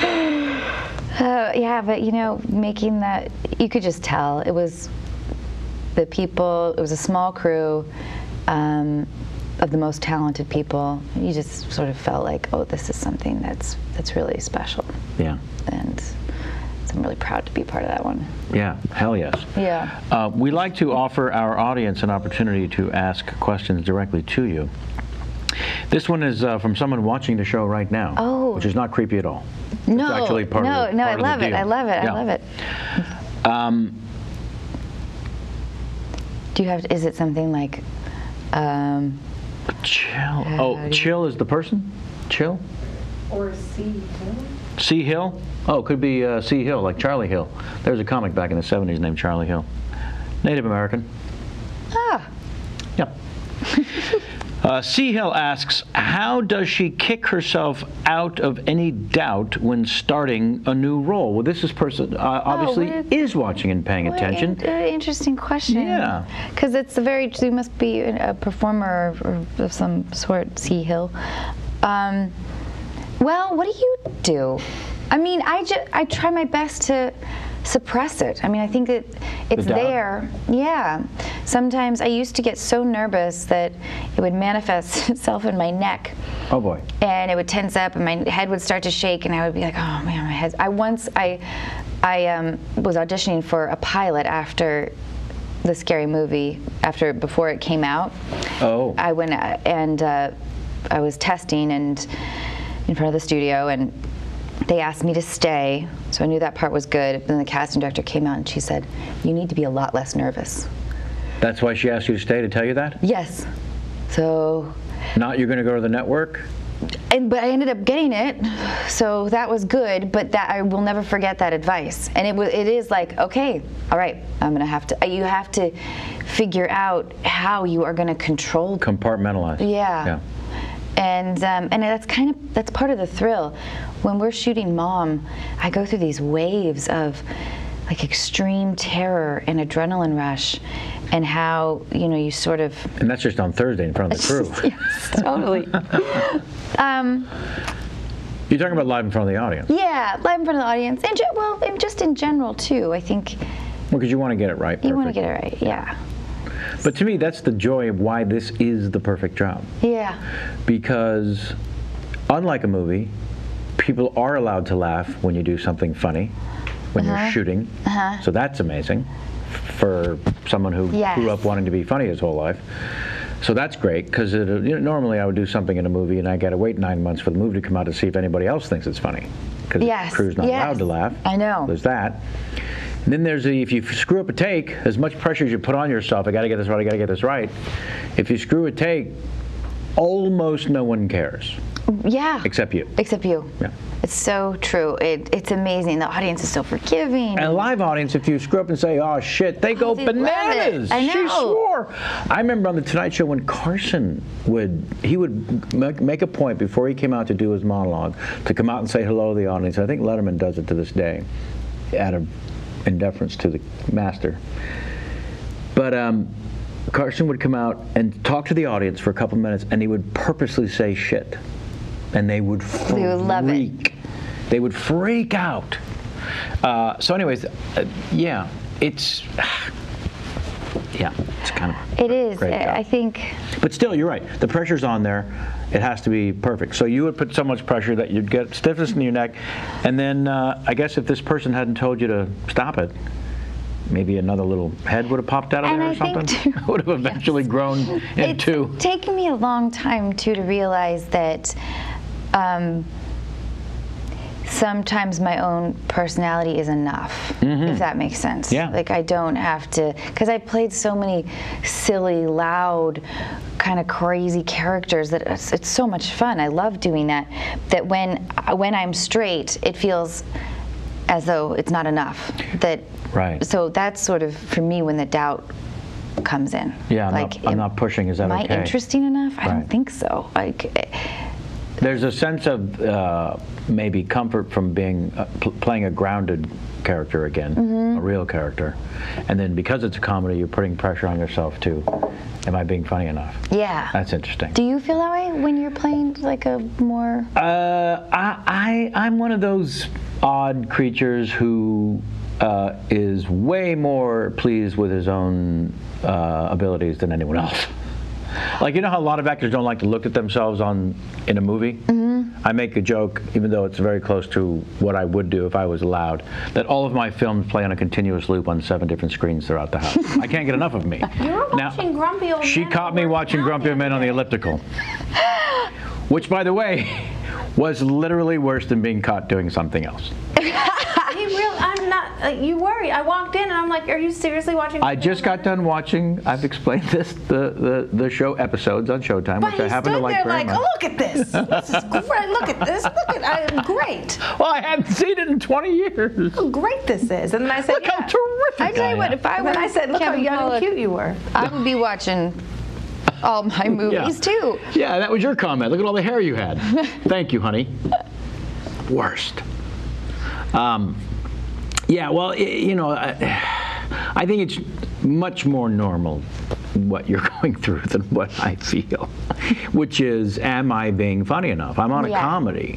Yeah, but you know, making that, you could just tell. It was the people, it was a small crew of the most talented people. You just sort of felt like, oh, this is something that's really special.
Yeah.
And so I'm really proud to be part of that one.
Yeah, hell yes.
Yeah.
We like to offer our audience an opportunity to ask questions directly to you. This one is from someone watching the show right now, which is not creepy at all.
No,
it's actually part of the,
I love it. I love it.
Yeah.
I love it. Do you have? Is it something like?
Chill. Oh, Chill is the person? Chill?
Or C Hill?
C Hill? Oh, it could be C Hill, like Charlie Hill. There was a comic back in the 70s named Charlie Hill. Native American.
Ah.
Yep. C Hill asks, how does she kick herself out of any doubt when starting a new role? Well, this person obviously is watching and paying attention.
Interesting question.
Yeah.
Because it's you must be a performer of some sort, C Hill. Well, what do? I mean, I try my best to suppress it. I mean, I think that it's there. Yeah. Sometimes I used to get so nervous that it would manifest itself in my neck.
Oh boy.
And it would tense up and my head would start to shake and I would be like, oh man, my head's... I was auditioning for a pilot after the Scary Movie, before it came out. Oh. I went and I was testing and in front of the studio and they asked me to stay, so I knew that part was good. But then the casting director came out and she said, you need to be a lot less nervous.
That's why she asked you to stay, to tell you that?
Yes. So...
Not you're going to go to the network?
But I ended up getting it, so that was good, but that I will never forget that advice. And it is like, okay, all right, I'm going to have to, you have to figure out how you are going to control.
Compartmentalize.
Yeah. And that's part of the thrill. When we're shooting Mom, I go through these waves of like extreme terror and adrenaline rush, and how you sort of. And
that's just on Thursday in front of the crew.
Yes, totally.
You're talking about live in front of the audience.
Yeah, live in front of the audience, and just in general too. I think.
Well, because you want to get it right. Perfect.
You want to get it right, yeah.
But to me, that's the joy of why this is the perfect job.
Yeah.
Because, unlike a movie, people are allowed to laugh when you do something funny, when you're shooting. So that's amazing for someone who grew up wanting to be funny his whole life. So that's great, because normally I would do something in a movie and I got to wait 9 months for the movie to come out to see if anybody else thinks it's funny. Because the crew's not allowed to laugh.
I know.
There's that. And then there's if you screw up a take, as much pressure as you put on yourself, I got to get this right, I got to get this right. If you screw a take, almost no one cares.
Yeah.
Except you.
Except you.
Yeah.
It's so true. It's amazing. The audience is so forgiving.
And a live audience, if you screw up and say, oh shit, they go bananas.
I know.
She swore. I remember on the Tonight Show when Carson would make a point before he came out to do his monologue to come out and say hello to the audience. I think Letterman does it to this day, in deference to the master. But Carson would come out and talk to the audience for a couple minutes, and he would purposely say shit. And they would freak.
They would love it.
They would freak out. So anyways, yeah, it's yeah, it's kind of
It is.
great job.
I think.
But still, you're right. The pressure's on there. It has to be perfect. So you would put so much pressure that you'd get stiffness in your neck, and then I guess if this person hadn't told you to stop it, maybe another little head would have popped out of there or something. Would have eventually grown into.
It's taken me a long time too to realize that. Sometimes my own personality is enough, if that makes sense.
Yeah.
Like I don't have to, because I played so many silly, loud, kind of crazy characters that it's so much fun. I love doing that. That when I'm straight, it feels as though it's not enough. That
Right.
So that's sort of for me when the doubt comes in.
Yeah,
like,
I'm not pushing. Is that
am
okay?
I interesting enough? I
Right.
don't think so. Like.
There's a sense of maybe comfort from being playing a grounded character again, a real character, and then because it's a comedy, you're putting pressure on yourself too. Am I being funny enough?
Yeah.
That's interesting.
Do you feel that way when you're playing like a more?
I'm one of those odd creatures who is way more pleased with his own abilities than anyone else. Like, you know how a lot of actors don't like to look at themselves in a movie? I make a joke, even though it's very close to what I would do if I was allowed, that all of my films play on a continuous loop on 7 different screens throughout the house. I can't get enough of me.
You were watching Grumpy Old Men.
She caught me watching Grumpy Old Men on the elliptical. Which, by the way, was literally worse than being caught doing something else.
I'm not. You worry. I walked in and I'm like, "Are you seriously watching?"
I just got done watching. I've explained this the show episodes on Showtime,
But
which I happen to like very much.
Oh, look at this. This is great. Look at this. Look at. I'm great.
Well, I haven't seen it in 20 years.
How great this is. And then I said,
Look how terrific
I tell you what, if I
And
were
then I said, "Look how
Kevin
young and
Pollak,
cute you were."
I would be watching all my movies too.
Yeah, that was your comment. Look at all the hair you had. Thank you, honey. Worst. Yeah, well, you know, I think it's much more normal what you're going through than what I feel, which is, am I being funny enough? I'm on a comedy.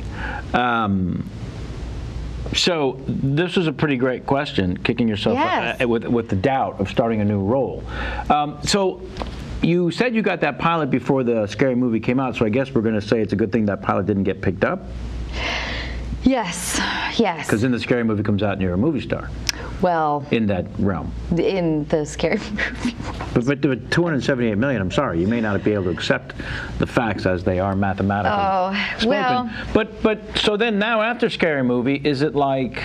So this was a pretty great question, kicking yourself up, with the doubt of starting a new role. So you said you got that pilot before the Scary Movie came out, so I guess we're going to say it's a good thing that pilot didn't get picked up?
Yes, yes.
Because then the Scary Movie comes out and you're a movie star.
Well,
in that realm.
In the Scary Movie.
But 278 million, I'm sorry, you may not be able to accept the facts as they are mathematically spoken.
Well.
But so then now after Scary Movie, is it like?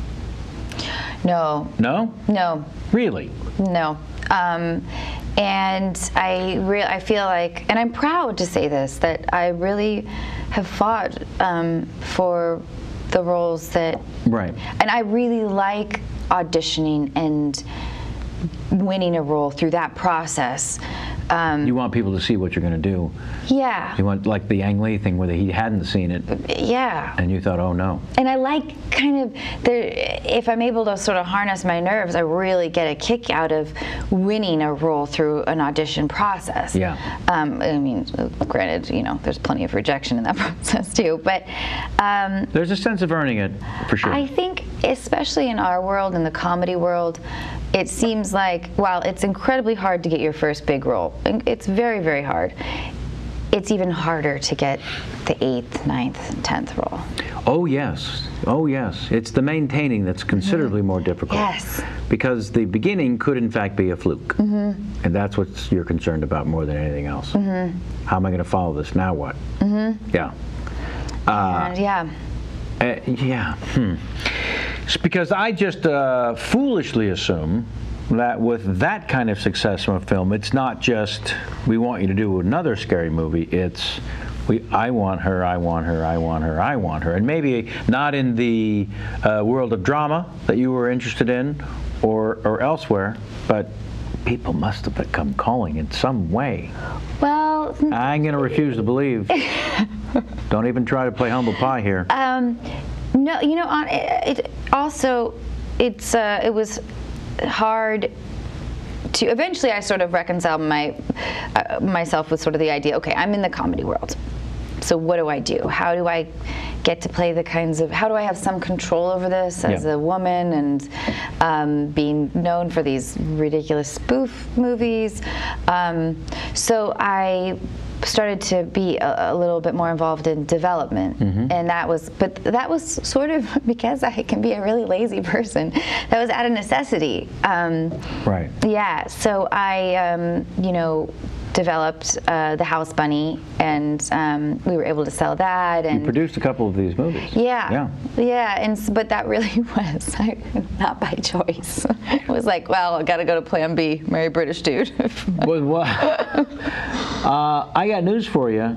No.
No?
No.
Really?
No. And I feel like, and I'm proud to say this, that I really have fought for the roles that,
right.
And I really like auditioning and winning a role through that process.
You want people to see what you're going to do.
Yeah.
You want, like the Ang Lee thing where he hadn't seen it.
Yeah.
And you thought, oh no.
And I like kind of, if I'm able to sort of harness my nerves, I really get a kick out of winning a role through an audition process.
Yeah.
I mean, granted, you know, there's plenty of rejection in that process too, but.
There's a sense of earning it, for sure.
I think, especially in our world, in the comedy world, it seems like, while it's incredibly hard to get your first big role, it's very, very hard, it's even harder to get the 8th, 9th, 10th role.
Oh yes, oh yes. It's the maintaining that's considerably more difficult.
Yes.
Because the beginning could in fact be a fluke. And that's what you're concerned about more than anything else. How am I going to follow this? Now what? Yeah. Yeah. It's because I just foolishly assume that with that kind of success from a film, it's not just we want you to do another Scary Movie. It's I want her, I want her, I want her, I want her. And maybe not in the world of drama that you were interested in or elsewhere, but people must have become calling in some way.
Well,
I'm going to refuse to believe. Don't even try to play humble pie here.
No, you know, it was hard to, eventually I sort of reconciled myself with sort of the idea, okay, I'm in the comedy world, so what do I do? How do I get to play the kinds of, how do I have some control over this as a woman, and being known for these ridiculous spoof movies. So I started to be a little bit more involved in development, and that was sort of because I can be a really lazy person. That was out of necessity.
Right.
Yeah. So I, developed the House Bunny, and we were able to sell that. And
you produced a couple of these movies.
Yeah. But that really was not by choice. It was like, well, I got to go to Plan B, marry a British dude.
Well, I got news for you.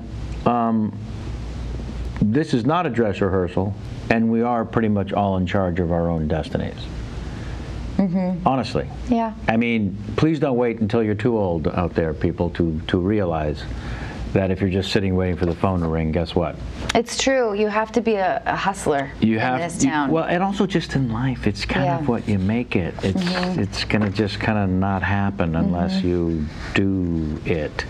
This is not a dress rehearsal, and we are pretty much all in charge of our own destinies. Honestly.
Yeah.
I mean, please don't wait until you're too old out there, people, to realize that if you're just sitting waiting for the phone to ring, guess what?
It's true. You have to be a hustler in this town.
Well, and also just in life, it's kind of what you make it. It's going to just kind of not happen unless you do it.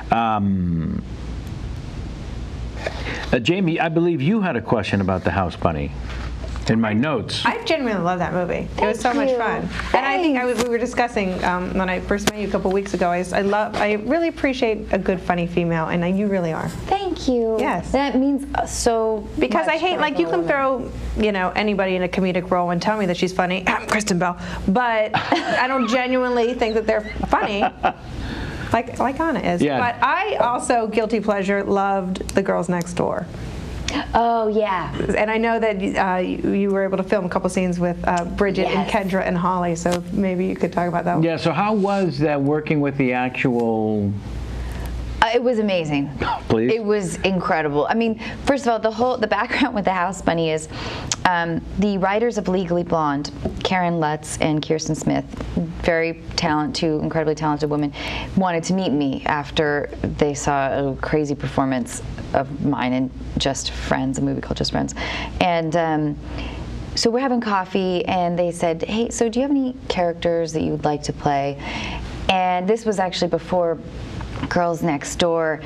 Jamie, I believe you had a question about the House Bunny. In my notes.
I genuinely love that movie. It was so much fun. And I think we were discussing when I first met you a couple weeks ago. I really appreciate a good, funny female, and you really are.
Thank you.
Yes.
That means so.
Because I hate, like, you can throw, anybody in a comedic role and tell me that she's funny. I'm Kristen Bell, but I don't genuinely think that they're funny. Like Anna is.
Yeah.
But I also, guilty pleasure, loved The Girls Next Door.
Oh, yeah.
And I know that you were able to film a couple scenes with Bridget and Kendra and Holly, so maybe you could talk about that one.
Yeah, so how was that working with the actual...
It was amazing.
Please?
It was incredible. I mean, first of all, the background with the House Bunny is the writers of Legally Blonde, Karen Lutz and Kirsten Smith, two incredibly talented women, wanted to meet me after they saw a crazy performance of mine in Just Friends, a movie called Just Friends. And so we're having coffee, and they said, hey, so do you have any characters that you would like to play? And this was actually before Girls Next Door.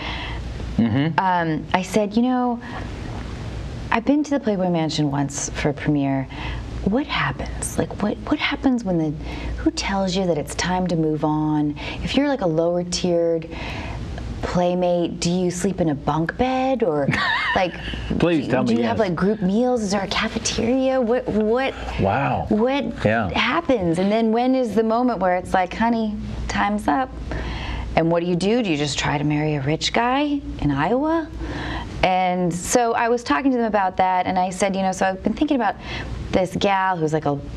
I said, I've been to the Playboy Mansion once for a premiere. What happens? Like, what happens when who tells you that it's time to move on? If you're like a lower tiered playmate, do you sleep in a bunk bed, or like
Please tell me.
Do you have like group meals? Is there a cafeteria? What
Wow.
What happens? And then when is the moment where it's like, honey, time's up? And what do? Do you just try to marry a rich guy in Iowa? And so I was talking to them about that, and I said, so I've been thinking about this gal who's like a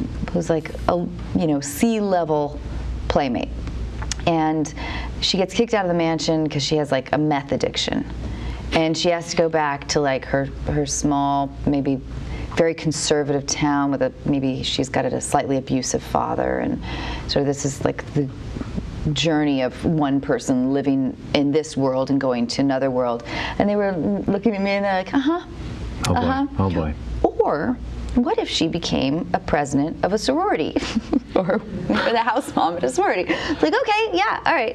C-level playmate, and she gets kicked out of the mansion because she has like a meth addiction, and she has to go back to like her small, maybe very conservative town with maybe she's got a slightly abusive father, and so this is like the journey of one person living in this world and going to another world. And they were looking at me and they're like,
Oh boy.
Or what if she became a president of a sorority or the house mom at a sorority? Like, okay, yeah, all right.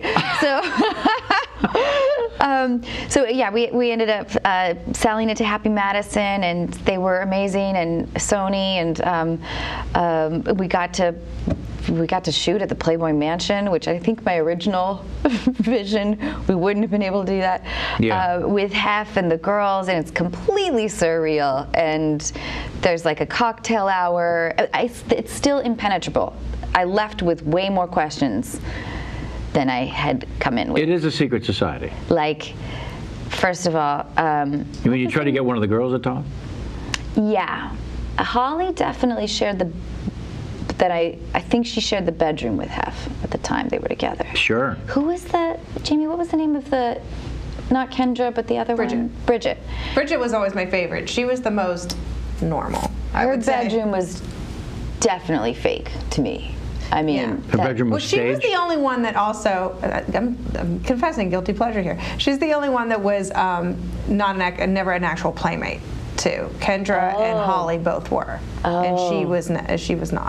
So we ended up selling it to Happy Madison, and they were amazing, and Sony, and we got to shoot at the Playboy Mansion, which I think my original vision, we wouldn't have been able to do that with Hef and the girls, and it's completely surreal. And there's like a cocktail hour. It's still impenetrable. I left with way more questions than I had come in with.
It is a secret society.
Like, first of all,
you mean you try to get one of the girls to talk?
Yeah, Holly definitely shared I think she shared the bedroom with Hef at the time they were together.
Sure.
Who was Jamie, what was the name of not Kendra, but the other one? Bridget.
Bridget was always my favorite. She was the most normal.
Her bedroom was definitely fake to me. I mean,
her bedroom was
staged. She was the only one that also, I'm confessing guilty pleasure here. She's the only one that was never an actual playmate too. Kendra and Holly both were, and she was not.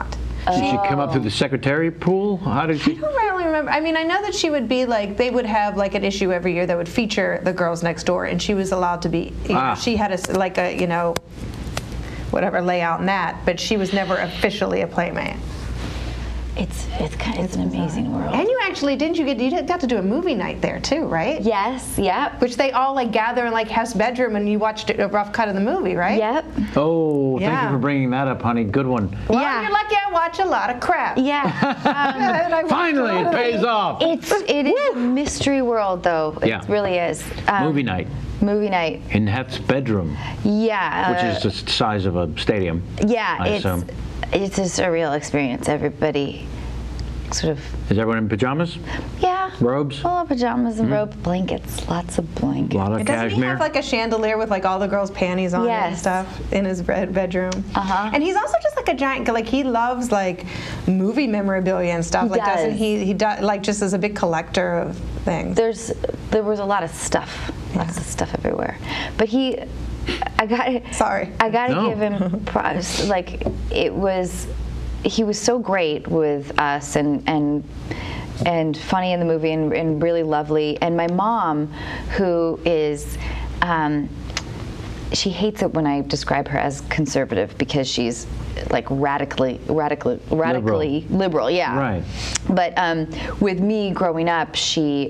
Did she come up through the secretary pool? How did she?
I don't really remember. I mean, I know that she would be like, they would have like an issue every year that would feature the girls next door, and she was allowed to be, you know, she had like a, you know, whatever layout in that, but she was never officially a playmate.
It's an amazing world.
And you actually, you got to do a movie night there too, right?
Yes, yep.
Which they all like gather in like Heff's bedroom and you watched a rough cut of the movie, right?
Yep.
Oh, thank you for bringing that up, honey. Good one.
Well,
Yeah.
you're lucky I watch a lot of crap.
Yeah.
Finally, it pays off.
It is a mystery world, though.
Yeah.
It really is.
Movie night.
Movie night.
In Heff's bedroom.
Yeah.
Which is the size of a stadium.
Yeah,
I assume.
It's a surreal experience. Everybody sort of.
Is everyone in pajamas?
Yeah.
Robes?
Well, pajamas and robe, blankets, lots of blankets.
A lot of
Doesn't he
cashmere.
have like a chandelier with like all the girls' panties on it and
Yes.
stuff in his bedroom?
Uh-huh.
And he's also just like a giant, like he loves like movie memorabilia and stuff.
He
Like doesn't
does.
he does like just as a big collector of things.
There was a lot of stuff. Lots of stuff everywhere. But I got to
No.
give him props. Like he was so great with us and funny in the movie and really lovely. And my mom, who is, she hates it when I describe her as conservative because she's like radically liberal. Yeah.
Right.
But with me growing up, she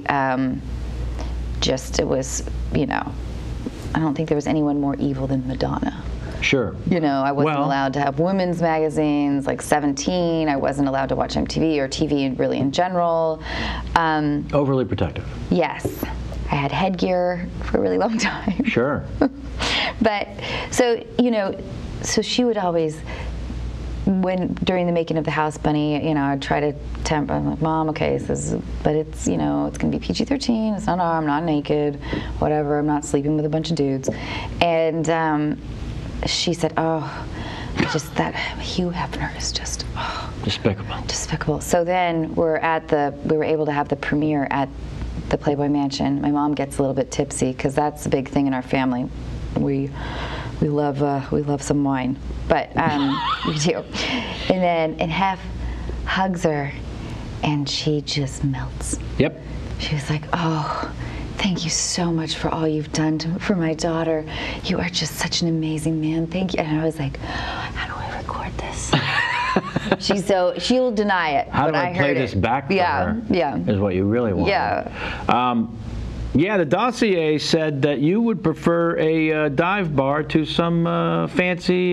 it was, you know, I don't think there was anyone more evil than Madonna.
Sure.
You know, I wasn't allowed to have women's magazines, like 17. I wasn't allowed to watch MTV or TV really in general.
Overly protective.
Yes. I had headgear for a really long time.
Sure.
But, so, you know, so she would always, during the making of the House Bunny, you know, I'd try to temper. I'm like, Mom, okay, but it's, you know, it's going to be PG-13. It's not, I'm not naked, whatever. I'm not sleeping with a bunch of dudes. And she said, oh, that Hugh Hefner is just despicable. So then we were able to have the premiere at the Playboy Mansion. My mom gets a little bit tipsy because that's a big thing in our family. We love some wine, but we do. And Hef hugs her, and she just melts.
Yep.
She was like, oh, thank you so much for all you've done for my daughter. You are just such an amazing man. Thank you. And I was like, how do I record this? She'll deny it.
How do I play this back for her?
Yeah.
Is what you really want.
Yeah.
Yeah, the dossier said that you would prefer a dive bar to some fancy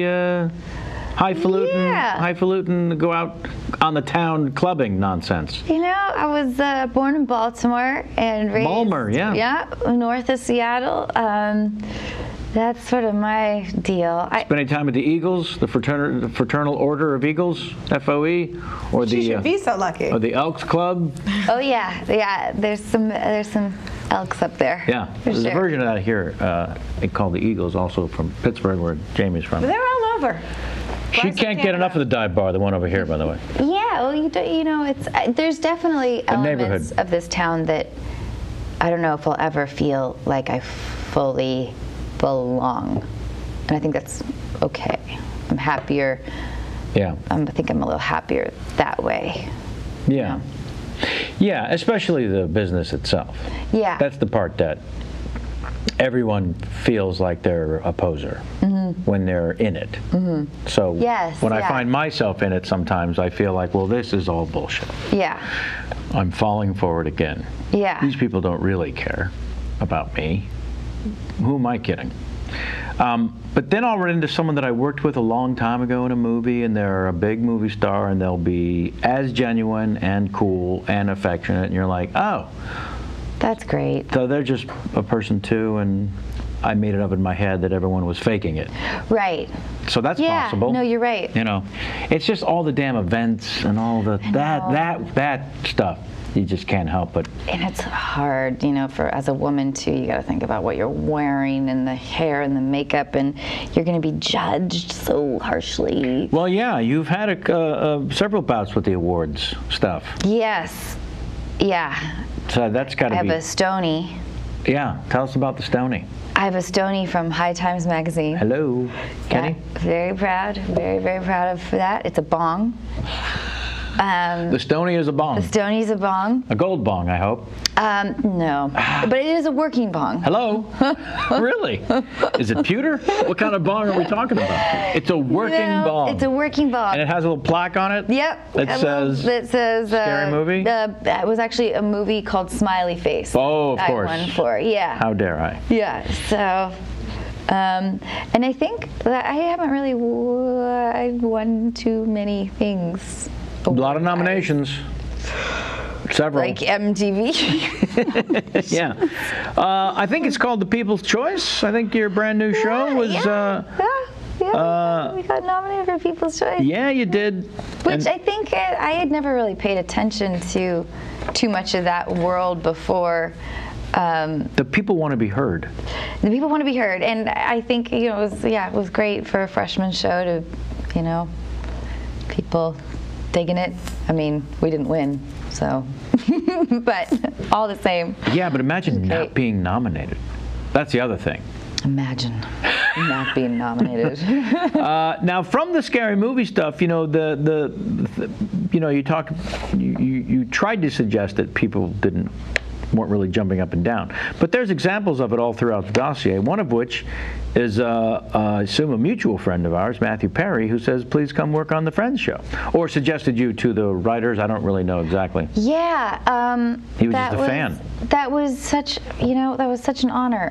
highfalutin go out on the town clubbing nonsense.
You know, I was born in Baltimore and raised north of Seattle. That's sort of my deal.
Spending time with the Eagles, the Fraternal Order of Eagles, FOE, or
she should be so lucky.
Or the Elks Club.
Oh yeah. There's some Elks up there.
Yeah, there's a version of that here called the Eagles, also from Pittsburgh, where Jamie's from.
They're all over.
She can't get enough of the dive bar, the one over here, by the way.
Yeah, well, you know, there's definitely elements of this town that I don't know if I'll ever feel like I fully belong, and I think that's okay. I'm happier.
Yeah.
I think I'm a little happier that way.
Yeah.
You know?
Yeah, especially the business itself.
Yeah.
That's the part that everyone feels like they're a poser when they're in it. So when I find myself in it sometimes, I feel like, well, this is all bullshit.
Yeah.
I'm falling for it again.
Yeah.
These people don't really care about me. Who am I kidding? But then I'll run into someone that I worked with a long time ago in a movie, and they're a big movie star, and they'll be as genuine and cool and affectionate, and you're like, oh.
That's great.
So they're just a person too, and I made it up in my head that everyone was faking it.
Right.
So that's possible.
No, you're right.
You know, it's just all the damn events and all the that stuff. You just can't help it.
And it's hard, you know, as a woman too. You got to think about what you're wearing and the hair and the makeup, and you're going to be judged so harshly.
Well, yeah, you've had several bouts with the awards stuff.
Yes. Yeah.
So that's got to be.
I have a Stony.
Yeah, tell us about the Stony.
I have a Stony from High Times magazine.
Hello, Kenny.
Yeah, very proud, very, very proud of that. It's a bong.
The Stony is a bong.
The Stony's a bong.
A gold bong, I hope.
No, but it is a working bong.
Hello? Really? Is it pewter? What kind of bong are we talking about? It's a working bong.
It's a working bong.
And it has a little plaque on it?
Yep.
That says Scary Movie?
It was actually a movie called Smiley Face.
Oh, of course.
I won for, yeah.
How dare I?
Yeah, so... and I think that I haven't really won too many things.
A lot of nominations. Several.
Like MTV.
Yeah. I think it's called The People's Choice. I think your brand new show was...
we got nominated for People's Choice.
Yeah, you did.
Which I think I had never really paid attention to too much of that world before.
The people want to be heard.
The people want to be heard, and I think it was great for a freshman show to, people digging it. I mean, we didn't win, so, but all the same.
Yeah, but imagine not being nominated. That's the other thing.
Imagine not being nominated.
Now, from the Scary Movie stuff, you tried to suggest that people weren't really jumping up and down. But there's examples of it all throughout the dossier, one of which is, I assume, a mutual friend of ours, Matthew Perry, who says, please come work on the Friends show. Or suggested you to the writers. I don't really know exactly.
Yeah.
He was just a fan.
That was such, that was such an honor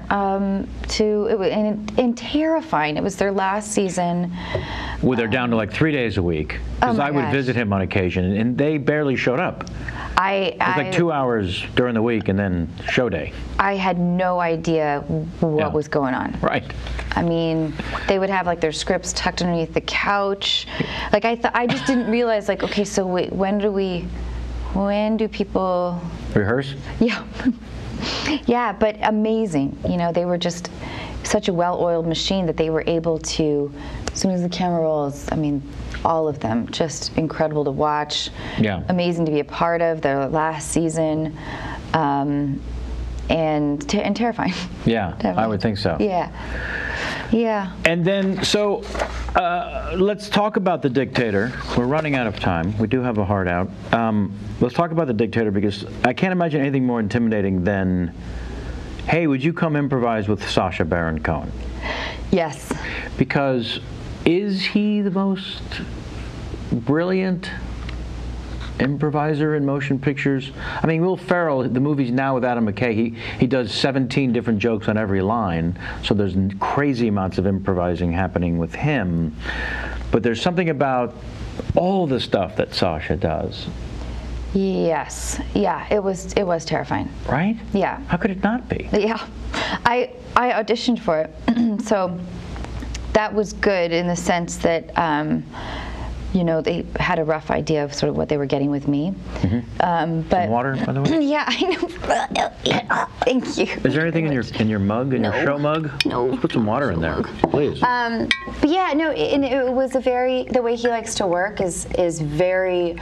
and terrifying. It was their last season.
Well, they're down to like 3 days a week. Because I would visit him on occasion, and they barely showed up. It was like 2 hours during the week and then show day.
I had no idea what was going on.
Right.
I mean, they would have like their scripts tucked underneath the couch. Like I just didn't realize, like, okay, so wait, when do people
rehearse?
Yeah. Yeah, but amazing. They were just such a well-oiled machine that they were able to, as soon as the camera rolls, I mean, all of them, just incredible to watch.
Yeah.
Amazing to be a part of their last season, and terrifying.
Yeah,
Terrifying.
I would think so.
Yeah. Yeah.
And then, so let's talk about The Dictator. We're running out of time. We do have a hard out. Let's talk about The Dictator, because I can't imagine anything more intimidating than, hey, would you come improvise with Sacha Baron Cohen?
Yes.
Because is he the most brilliant improviser in motion pictures? I mean, Will Ferrell, the movie's now with Adam McKay, he does 17 different jokes on every line, so there's crazy amounts of improvising happening with him. But there's something about all the stuff that Sacha does.
Yes. Yeah, it was terrifying.
Right?
Yeah.
How could it not be?
Yeah. I auditioned for it, so that was good in the sense that they had a rough idea of sort of what they were getting with me.
Mm-hmm.
But
some water, by the way?
Yeah, I know. Thank you.
Is there anything in your mug, in your show mug?
No.
Let's put some water in there, please.
But yeah, no, it was the way he likes to work is very,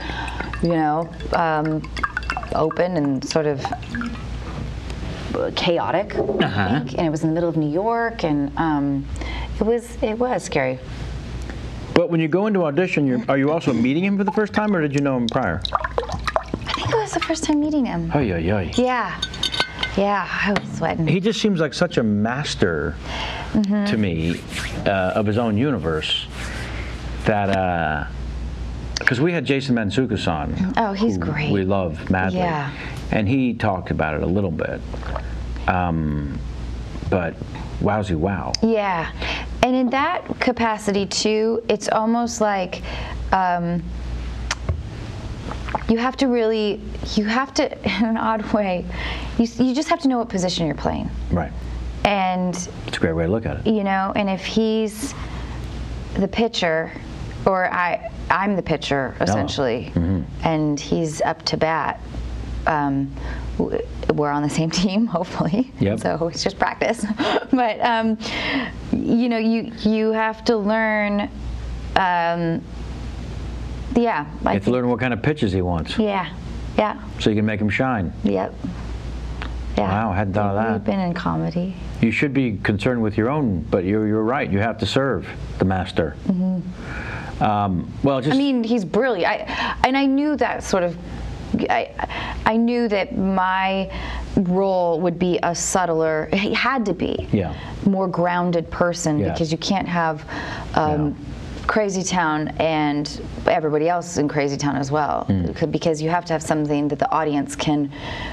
open and sort of chaotic, I think. And it was in the middle of New York, and it was scary.
But when you go into audition, are you also meeting him for the first time, or did you know him prior?
I think it was the first time meeting him.
Oy, oy, oy.
Yeah. Yeah, I was sweating.
He just seems like such a master to me of his own universe that, because we had Jason Mantzoukas on.
Oh, he's great.
We love madly.
Yeah.
And he talked about it a little bit. But wowsy wow. Yeah.
And in that capacity too, it's almost like you have to, in an odd way, you just have to know what position you're playing.
Right.
And
it's a great way to look at it.
And if he's the pitcher, or I'm the pitcher essentially, and he's up to bat, we're on the same team, hopefully.
Yep.
So it's just practice. But you have to learn. You have
to learn what kind of pitches he wants.
Yeah. Yeah.
So you can make him shine.
Yep. Yeah.
Wow, I hadn't thought of that.
We've been in comedy.
You should be concerned with your own, but you're right. You have to serve the master. Well, just
I mean, he's brilliant. I knew that sort of. I knew that my role would be a subtler. He had to be.
Yeah.
More grounded person because you can't have. Crazy Town and everybody else in Crazy Town as well, because you have to have something that the audience can,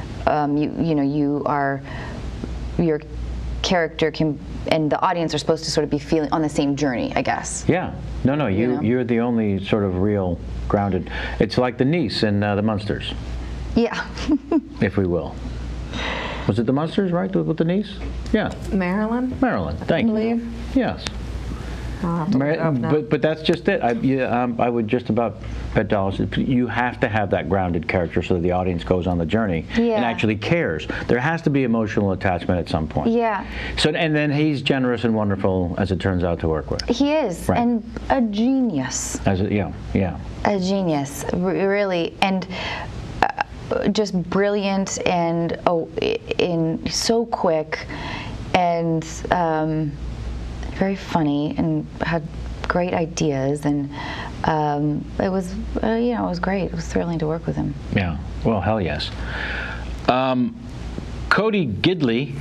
your character can, and the audience are supposed to sort of be feeling on the same journey, I guess.
Yeah. No, you're the only sort of real grounded. It's like the niece in The Munsters.
Yeah.
If we will. Was it The Munsters, right, with the niece? Yeah.
Marilyn,
thank you.
I believe.
Yes.
I'll have to look it up now.
But that's just it. I would just about bet dollars. You have to have that grounded character so that the audience goes on the journey and actually cares. There has to be emotional attachment at some point.
Yeah.
So and then he's generous and wonderful, as it turns out, to work with.
He is, and a genius.
Yeah.
A genius, really, and just brilliant and so quick and. Very funny and had great ideas, and it was it was great. It was thrilling to work with him.
Yeah, well, hell yes. Cody Gidley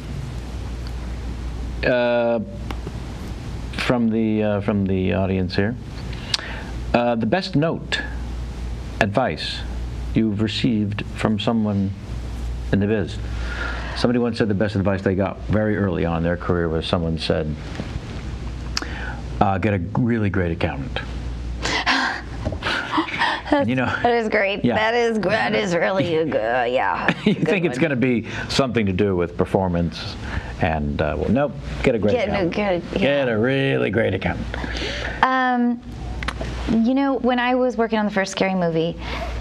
from the audience here. The best note, advice you've received from someone in the biz. Somebody once said the best advice they got very early on in their career was someone said, get a really great accountant. And,
that is great.
Yeah.
That is really good. Yeah.
You think it's going to be something to do with performance, and well, nope. Get a great accountant. Get a really great accountant.
When I was working on the first Scary Movie,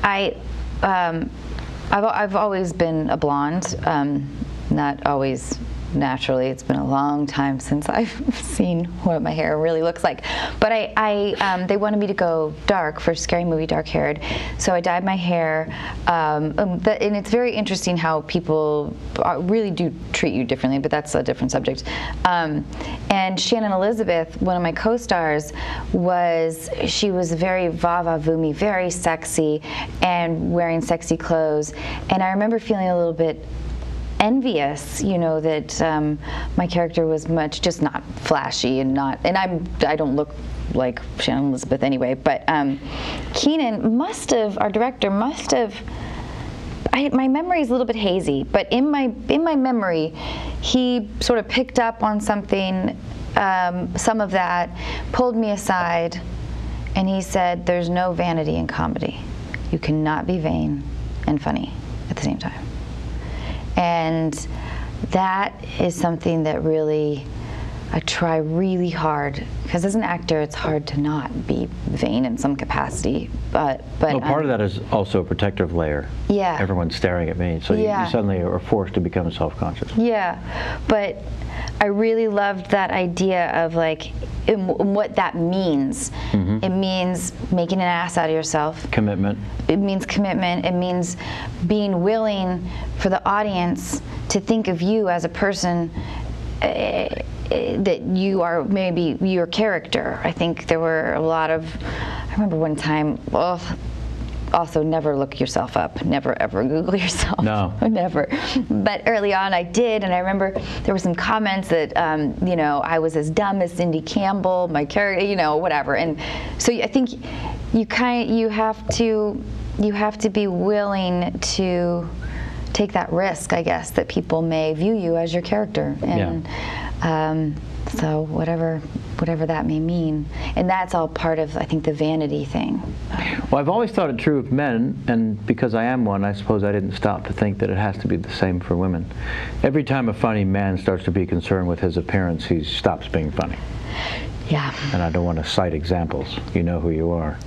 I've always been a blonde. Not always naturally. It's been a long time since I've seen what my hair really looks like. But they wanted me to go dark for Scary Movie, dark-haired. So I dyed my hair. And it's very interesting how people really do treat you differently, but that's a different subject. And Shannon Elizabeth, one of my co-stars, she was very va-va-voomie, very sexy, and wearing sexy clothes. And I remember feeling a little bit envious, that my character was much just not flashy and I don't look like Shannon Elizabeth anyway, but Keenan our director must have, my memory is a little bit hazy, but in my memory, he sort of picked up on something, some of that, pulled me aside, and he said, there's no vanity in comedy. You cannot be vain and funny at the same time. And that is something that really, I try really hard, because as an actor, it's hard to not be vain in some capacity. But
well, part of that is also a protective layer.
Yeah.
Everyone's staring at me, so you suddenly are forced to become self-conscious.
Yeah, but I really loved that idea of what that means. Mm-hmm. It means making an ass out of yourself.
Commitment.
It means commitment. It means being willing for the audience to think of you as a person that you are maybe your character. I think there were a lot of, I remember one time, also never look yourself up, never ever Google yourself.
No.
Never. But early on I did, and I remember there were some comments that, I was as dumb as Cindy Campbell, my character, whatever. And so I think you have to be willing to take that risk, I guess, that people may view you as your character. And so whatever that may mean. And that's all part of, I think, the vanity thing.
Well, I've always thought it true of men, and because I am one, I suppose I didn't stop to think that it has to be the same for women. Every time a funny man starts to be concerned with his appearance, he stops being funny.
Yeah.
And I don't want to cite examples. You know who you are.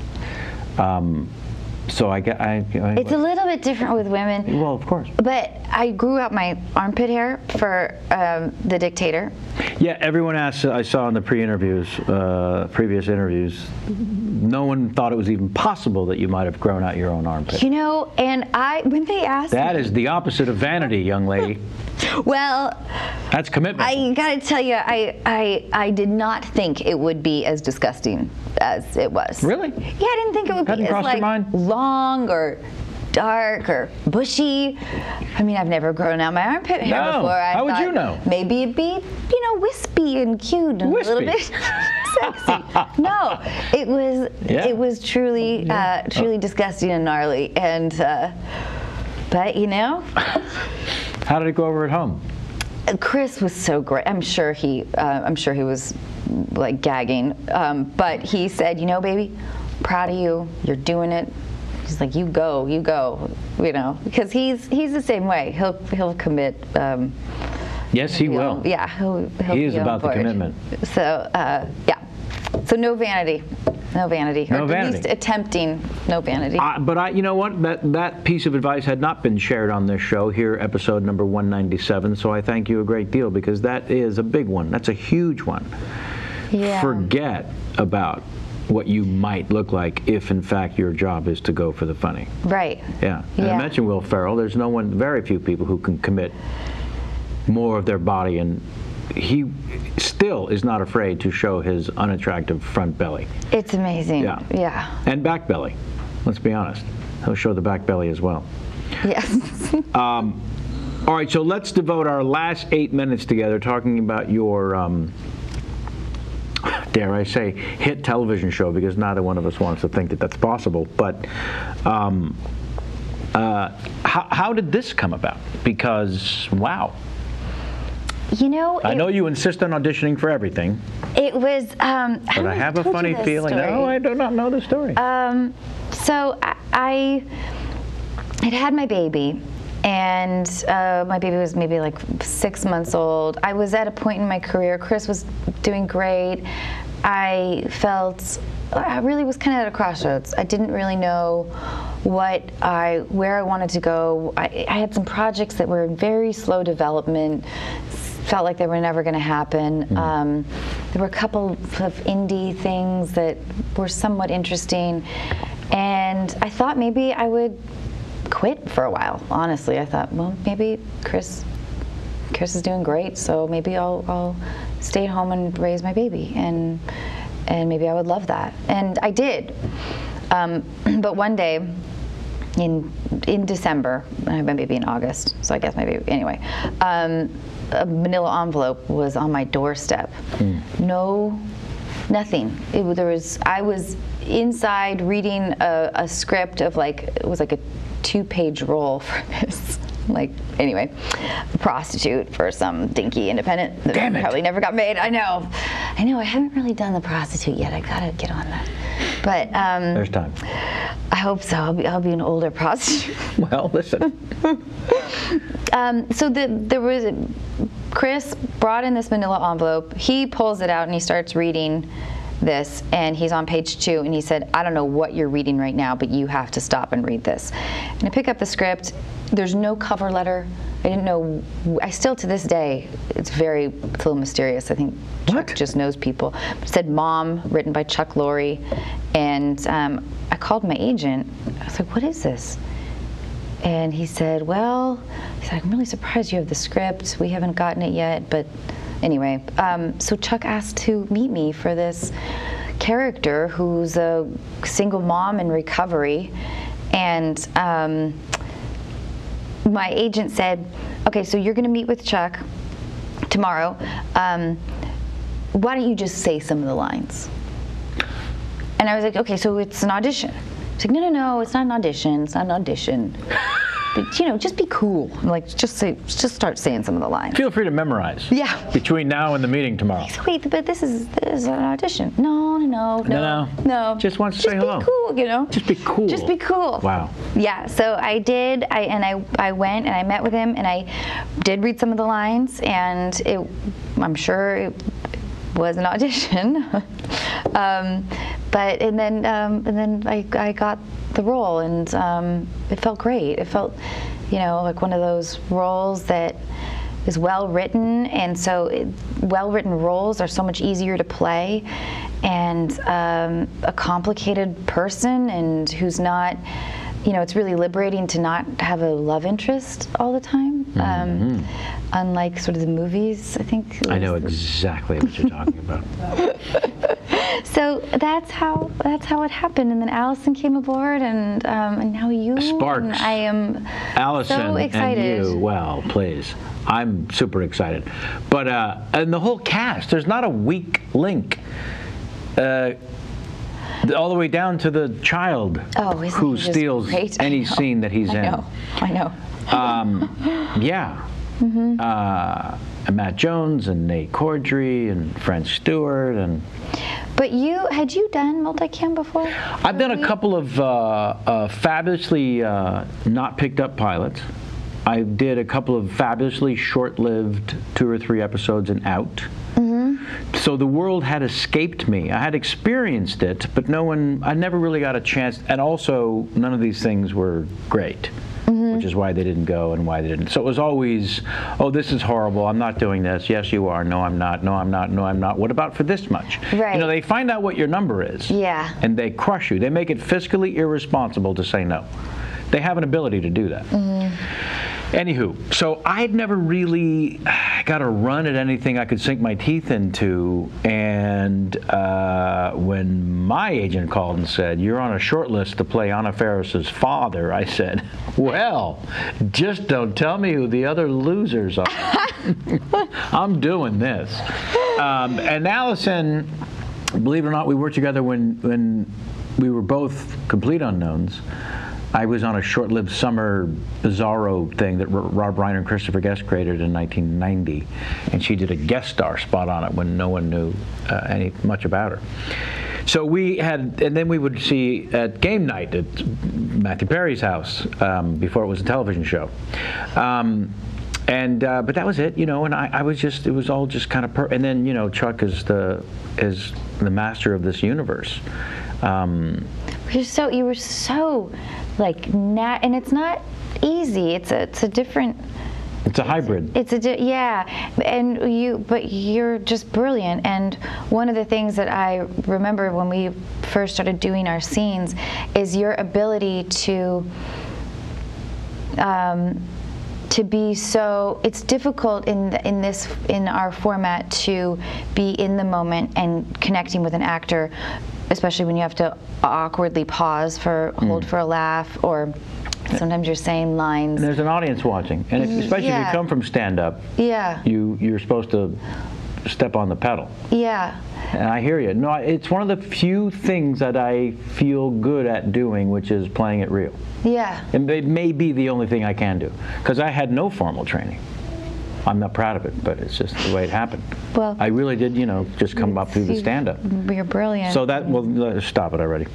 So
it's a little bit different with women.
Well, of course.
But I grew out my armpit hair for The Dictator,
Yeah, everyone asked, I saw in the previous interviews, no one thought it was even possible that you might have grown out your own armpit.
You know, and when they asked
That is the opposite of vanity, young lady.
Well,
that's commitment.
I gotta tell you, I did not think it would be as disgusting as it was.
Really?
Yeah, I didn't think it would be as like long or dark or bushy. I mean, I've never grown out my armpit hair before.
How would you know?
Maybe it'd be, wispy and cute and a little bit sexy. No, it was truly truly disgusting and gnarly. And but
how did it go over at home?
Chris was so great. I'm sure he was like gagging. But he said, baby, proud of you. You're doing it. He's like, you go, because he's the same way. He'll commit.
Yes, he will.
Yeah, he'll
he is
be
about the commitment.
So yeah, so no vanity. No vanity.
No
or
vanity.
At least attempting no vanity.
But you know what? That piece of advice had not been shared on this show here, episode number 197. So I thank you a great deal, because that is a big one. That's a huge one.
Yeah.
Forget about what you might look like if, in fact, your job is to go for the funny.
Right.
Yeah. And I mentioned Will Ferrell. There's very few people who can commit more of their body, and he still is not afraid to show his unattractive front belly.
It's amazing.
Yeah. And back belly. Let's be honest. He'll show the back belly as well.
Yes.
All right, so let's devote our last 8 minutes together talking about your, dare I say, hit television show, because neither one of us wants to think that that's possible. But how did this come about? Because, wow. I know you insist on auditioning for everything.
It was.
But I have a funny feeling. No, I do not know the story.
So I had my baby, and my baby was maybe like 6 months old. I was at a point in my career. Chris was doing great. I really was kind of at a crossroads. I didn't really know where I wanted to go. I had some projects that were in very slow development. Felt like they were never going to happen. There were a couple of indie things that were somewhat interesting, and I thought maybe I would quit for a while. Honestly, I thought, well, maybe Chris is doing great, so maybe I'll stay at home and raise my baby, and maybe I would love that, and I did. But one day, in December, I had my baby in August, so I guess my baby anyway. A manila envelope was on my doorstep. Nothing. I was inside reading a script of it was like a 2-page role for this. Anyway, a prostitute for some dinky independent that probably never got made. I know. I haven't really done the prostitute yet. I gotta get on that. But
there's time.
I hope so. I'll be an older prostitute.
Well, listen.
So there was Chris brought in this manila envelope. He pulls it out and he starts reading this, and he's on page 2, and he said, I don't know what you're reading right now, but you have to stop and read this. And I pick up the script. There's no cover letter. I didn't know. I still, to this day, it's a little mysterious. I think Chuck just knows people. It said Mom, written by Chuck Lorre. And I called my agent. I was like, what is this? And he said, I'm really surprised you have the script. We haven't gotten it yet, but anyway. So Chuck asked to meet me for this character who's a single mom in recovery. And my agent said, okay, so you're going to meet with Chuck tomorrow. Why don't you just say some of the lines? And I was like, okay, so it's an audition. He's like, no, it's not an audition. It's not an audition. But, just be cool. I'm like, just start saying some of the lines.
Feel free to memorize.
Yeah.
Between now and the meeting tomorrow.
He's like, wait, but this is an audition. No.
Just wants to say hello.
Just be cool,
Just be cool.
Just be cool.
Wow.
Yeah, so I did, I went and I met with him, and I did read some of the lines, and I'm sure it was an audition. And then I got the role, and it felt great. It felt, like one of those roles that is well written, and so well written roles are so much easier to play, and a complicated person, and who's not, you know, it's really liberating to not have a love interest all the time. Unlike sort of the movies, I think.
I know exactly what you're talking about.
So that's how it happened, and then Allison came aboard, and now you.
Sparks.
And I am
Allison
so excited.
And you. Well, please, I'm super excited. But and the whole cast, there's not a weak link. All the way down to the child who steals any scene that he's in.
I know.
Yeah. And Matt Jones and Nate Cordry and French Stewart and.
But had you done multicam before?
I've done a couple of fabulously not picked up pilots. I did a couple of fabulously short-lived 2 or 3 episodes and out. So the world had escaped me. I had experienced it, but I never really got a chance. And also, none of these things were great, which is why they didn't go and why they didn't. So it was always, oh, this is horrible. I'm not doing this. Yes, you are. No, I'm not. No, I'm not. No, I'm not. What about for this much?
Right.
You know, they find out what your number is.
Yeah.
And they crush you. They make it fiscally irresponsible to say no. They have an ability to do that. Anywho, so I'd never really got a run at anything I could sink my teeth into, and when my agent called and said, you're on a short list to play Anna Faris's father, I said, well, just don't tell me who the other losers are. I'm doing this. And Allison, believe it or not, we worked together when we were both complete unknowns. I was on a short-lived summer bizarro thing that Rob Reiner and Christopher Guest created in 1990, and she did a guest star spot on it when no one knew much about her. So we had, and then we would see at game night at Matthew Perry's house before it was a television show. But that was it, you know, and I was just, it was all just kind of, and then, you know, Chuck is the master of this universe.
You were so like and it's not easy. It's a different.
It's a hybrid.
But you're just brilliant. And one of the things that I remember when we first started doing our scenes is your ability to be so. It's difficult in our format to be in the moment and connecting with an actor, especially when you have to awkwardly pause hold for a laugh, or sometimes you're saying lines.
And there's an audience watching, and especially if you come from stand-up, you're supposed to step on the pedal.
Yeah.
And I hear you. No, it's one of the few things that I feel good at doing, which is playing it real.
Yeah.
And it may be the only thing I can do, because I had no formal training. I'm not proud of it, but it's just the way it happened.
Well,
I really did, you know, just come up through the stand-up.
You're brilliant.
So well, stop it already.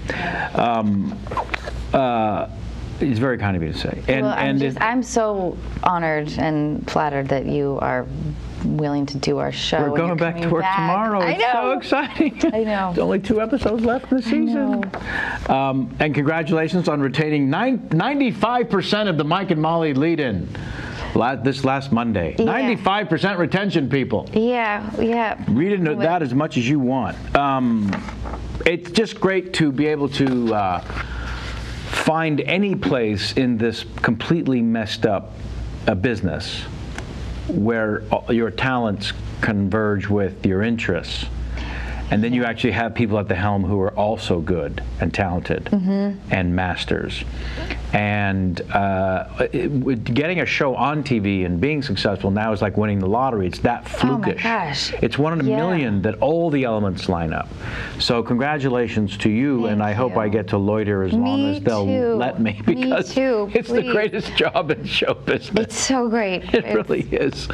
It's very kind of you to say.
I'm so honored and flattered that you are willing to do our show.
We're going back to work tomorrow. It's so exciting.
I know.
There's only 2 episodes left in the season. And congratulations on retaining 95% of the Mike and Molly lead-in. This last Monday. 95% retention, people.
Yeah.
Read into that as much as you want. It's just great to be able to find any place in this completely messed up business where your talents converge with your interests. And then you actually have people at the helm who are also good and talented and masters. And getting a show on TV and being successful now is like winning the lottery. It's that flukish.
Oh my gosh.
It's one in a million that all the elements line up. So congratulations to you, and I hope I get to loiter as long as they'll let me, because it's the greatest job in show business.
It's so great.
It really is.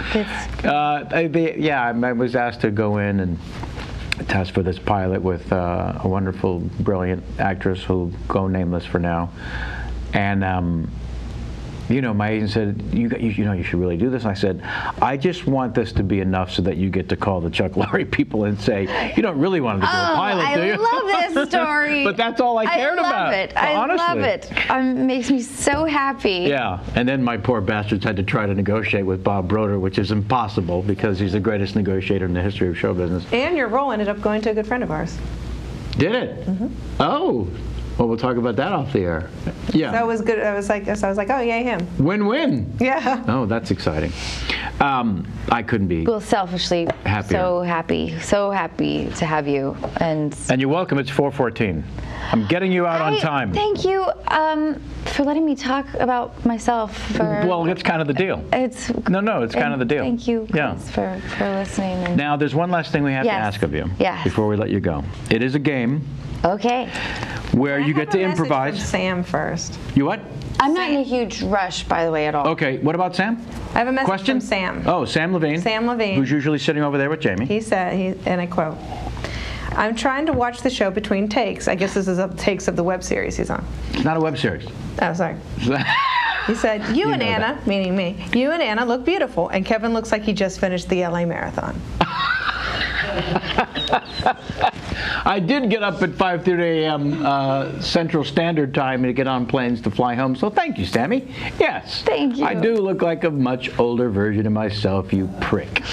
I was asked to go in and test for this pilot with a wonderful, brilliant actress who'll go nameless for now. And you know, my agent said, you know, you should really do this. And I said, I just want this to be enough so that you get to call the Chuck Lorre people and say, you don't really want to do a pilot, do you?
I love this story.
But that's all I cared about.
I love it. It makes me so happy.
Yeah, and then my poor bastards had to try to negotiate with Bob Broder, which is impossible because he's the greatest negotiator in the history of show business.
And your role ended up going to a good friend of ours.
Did it? Mm-hmm. Oh. Well, we'll talk about that off the air. Yeah.
That was good. I was like, oh, yay, him.
Win-win.
Yeah.
Oh, that's exciting. I couldn't be.
Well, selfishly,
happier.
so happy to have you. And
you're welcome. It's 4:14. I'm getting you out on time.
Thank you for letting me talk about myself.
Well, it's kind of the deal. It's kind of the deal.
Thank you, Chris, for listening. And
now, there's one last thing we have to ask of you before we let you go. It is a game.
Okay.
Where you get to improvise.
From Sam first.
You what?
I'm not in a huge rush, by the way, at all.
Okay. What about Sam?
I have a message from Sam.
Oh, Sam Levine.
Sam Levine.
Who's usually sitting over there with Jamie.
He said, and I quote, I'm trying to watch the show between takes. I guess this is takes of the web series he's on.
It's not a web series.
Oh, sorry. He said, you and Anna, meaning me, you and Anna look beautiful, and Kevin looks like he just finished the LA Marathon.
I did get up at 5:30 a.m. Central Standard Time to get on planes to fly home, so thank you, Sammy. Yes.
Thank you.
I do look like a much older version of myself, you prick.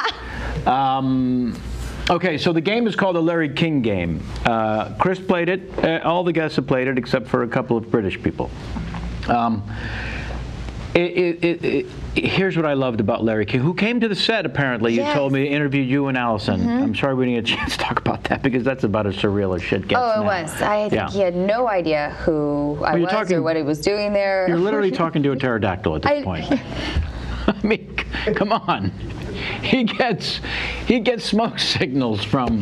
Okay, so the game is called the Larry King game. Chris played it. All the guests have played it except for a couple of British people. Here's what I loved about Larry King, who came to the set, apparently. You told me to interview you and Allison. Mm-hmm. I'm sorry we didn't get a chance to talk about that because that's about as surreal as shit gets now.
It was. I think he had no idea who I was or what he was doing there.
You're literally talking to a pterodactyl at this point. I mean, come on. He gets smoke signals from,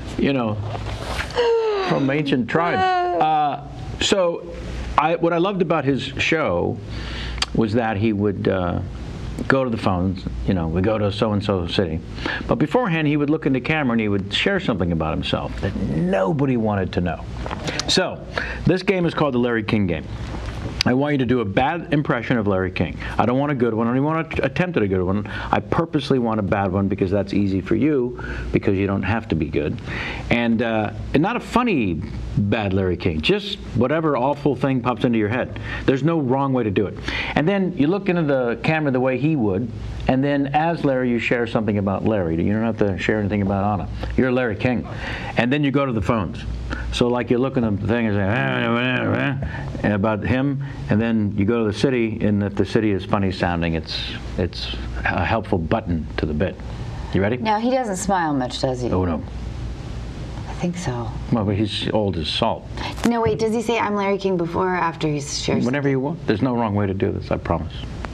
from ancient tribes. So what I loved about his show was that he would go to the phones, we go to so-and-so city. But beforehand, he would look in the camera and he would share something about himself that nobody wanted to know. So this game is called the Larry King game. I want you to do a bad impression of Larry King. I don't want a good one. I don't even want to attempt at a good one. I purposely want a bad one because that's easy for you because you don't have to be good. And not a funny bad Larry King. Just whatever awful thing pops into your head. There's no wrong way to do it. And then you look into the camera the way he would, and then as Larry, you share something about Larry. You don't have to share anything about Anna. You're Larry King. And then you go to the phones. So like you look at the thing and say about him, and then you go to the city, and if the city is funny sounding, it's a helpful button to the bit. You ready?
Now he doesn't smile much, does he?
Oh no.
I think so.
Well, but he's old as salt.
No, wait. Does he say I'm Larry King before or after he shares?
Whenever you want. There's no wrong way to do this. I promise.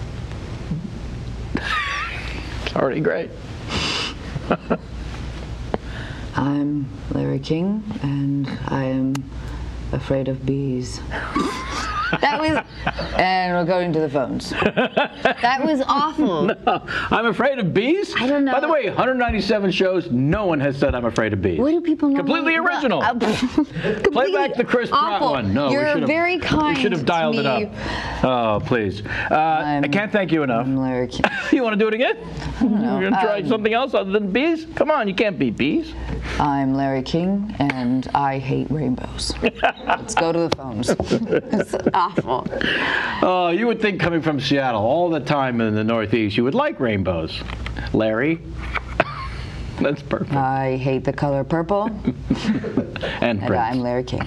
It's already great.
I'm Larry King, and I am afraid of bees. That was, and we're going to the phones. That was awful.
No, I'm afraid of bees?
I don't know.
By the way, 197 shows, no one has said I'm afraid of bees.
What do people know?
Completely original. Play back the Chris Pratt one. No,
You're very kind.
We should have dialed it up. Oh, please. I can't thank you enough.
I'm Larry King.
You want to do it again?
I don't know.
You're going to try something else other than bees? Come on, you can't beat bees.
I'm Larry King, and I hate rainbows. Let's go to the phones. It's awful.
Oh, you would think coming from Seattle all the time in the Northeast, you would like rainbows. Larry, that's perfect.
I hate the color purple.
and
I'm Larry King.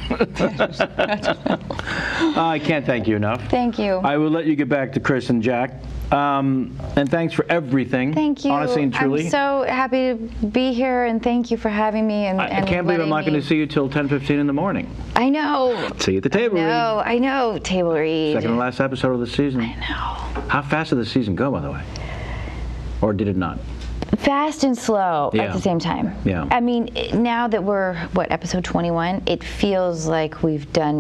I can't thank you enough.
Thank you.
I will let you get back to Chris and Jack. And thanks for everything.
Thank you.
Honestly and truly.
I'm so happy to be here, and thank you for having me. And
I can't believe I'm not going to see you till 10:15 in the morning.
I know.
See you at the table read.
I know. Table read.
Second and last episode of the season.
I know.
How fast did the season go, by the way? Or did it not?
Fast and slow at the same time.
Yeah.
I mean, now that we're, episode 21, it feels like we've done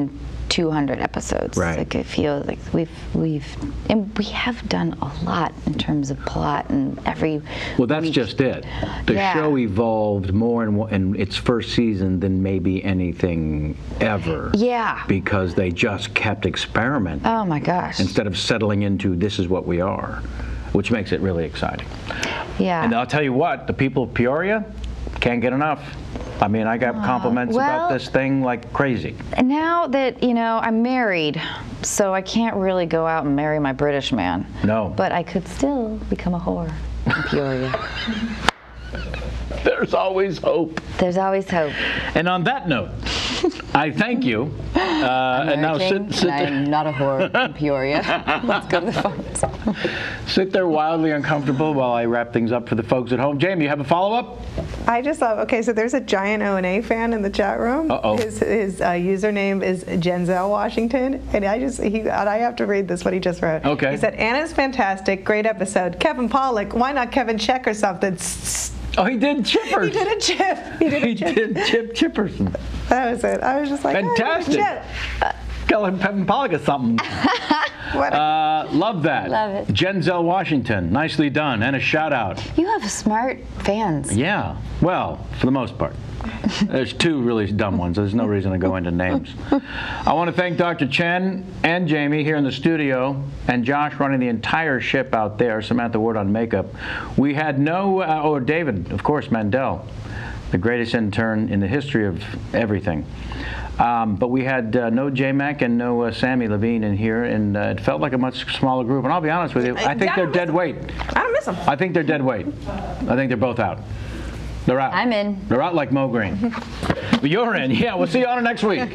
200 episodes.
Right.
Like, I feel like we have done a lot in terms of plot and every.
Well, that's
week.
just it. The
Yeah.
show evolved more in its first season than maybe anything ever.
Yeah.
Because they just kept experimenting
Oh my gosh.
instead of settling into this is what we are, which makes it really exciting.
Yeah.
And I'll tell you what, the people of Peoria can't get enough. I mean, I got compliments about this thing like crazy.
And now that, you know, I'm married, so I can't really go out and marry my British man.
No.
But I could still become a whore in Peoria.
There's always hope.
There's always hope.
And on that note, I thank you. And now sit there.
I'm not a whore in Peoria. Let's go to the phones.
Sit there wildly uncomfortable while I wrap things up for the folks at home. Jamie, you have a follow-up?
I just thought, okay, so there's a giant O&A fan in the chat room.
Uh-oh.
His username is Genzel Washington, and I have to read this, what he just wrote.
Okay.
He said, Anna's fantastic, great episode. Kevin Pollak, why not Kevin Check or something?
Oh, he did chippers.
He did a chip. He did
Chip Chipperson.
That was it. I was just like,
Fantastic. Kevin Pollak is something. Love that.
Love it.
Genzel Washington, nicely done, and a shout out.
You have smart fans.
Yeah, well, for the most part. There's two really dumb ones. There's no reason to go into names. I want to thank Dr. Chen and Jamie here in the studio, and Josh running the entire ship out there, Samantha Ward on makeup. We had no, David, of course, Mandel, the greatest intern in the history of everything. But we had no J-Mac and no Sammy Levine in here, and it felt like a much smaller group. And I'll be honest with you, I think they're dead weight.
I don't miss them.
I think they're dead weight. I think they're both out. They're out.
I'm in.
They're out like Mo Green. But you're in. Yeah, we'll see you on next week.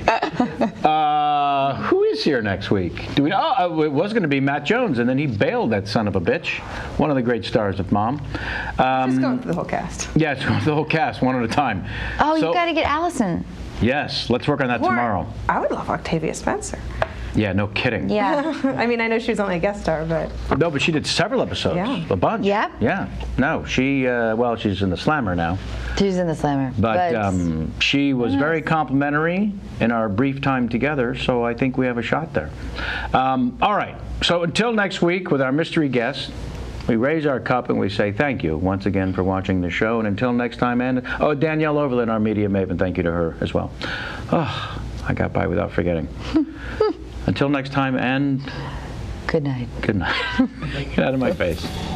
Who is here next week? Do we? Oh, it was going to be Matt Jones, and then he bailed, that son of a bitch. One of the great stars of Mom.
Just going through the whole cast.
Yeah, it's going through the whole cast, one at a time.
Oh,
So-
you got to get Allison.
Yes, let's work on that tomorrow.
I would love Octavia Spencer.
Yeah, no kidding.
Yeah.
I mean, I know she was only a guest star, but
No, but she did several episodes.
Yeah.
A bunch.
Yeah?
Yeah. No, she, well, she's in the Slammer now.
She's in the Slammer.
But she was very complimentary in our brief time together, so I think we have a shot there. All right, so until next week with our mystery guest, we raise our cup and we say thank you once again for watching the show. And until next time, and Danielle Overland, our media maven, thank you to her as well. Oh, I got by without forgetting. Until next time, and
good night.
good night. Get out of my face.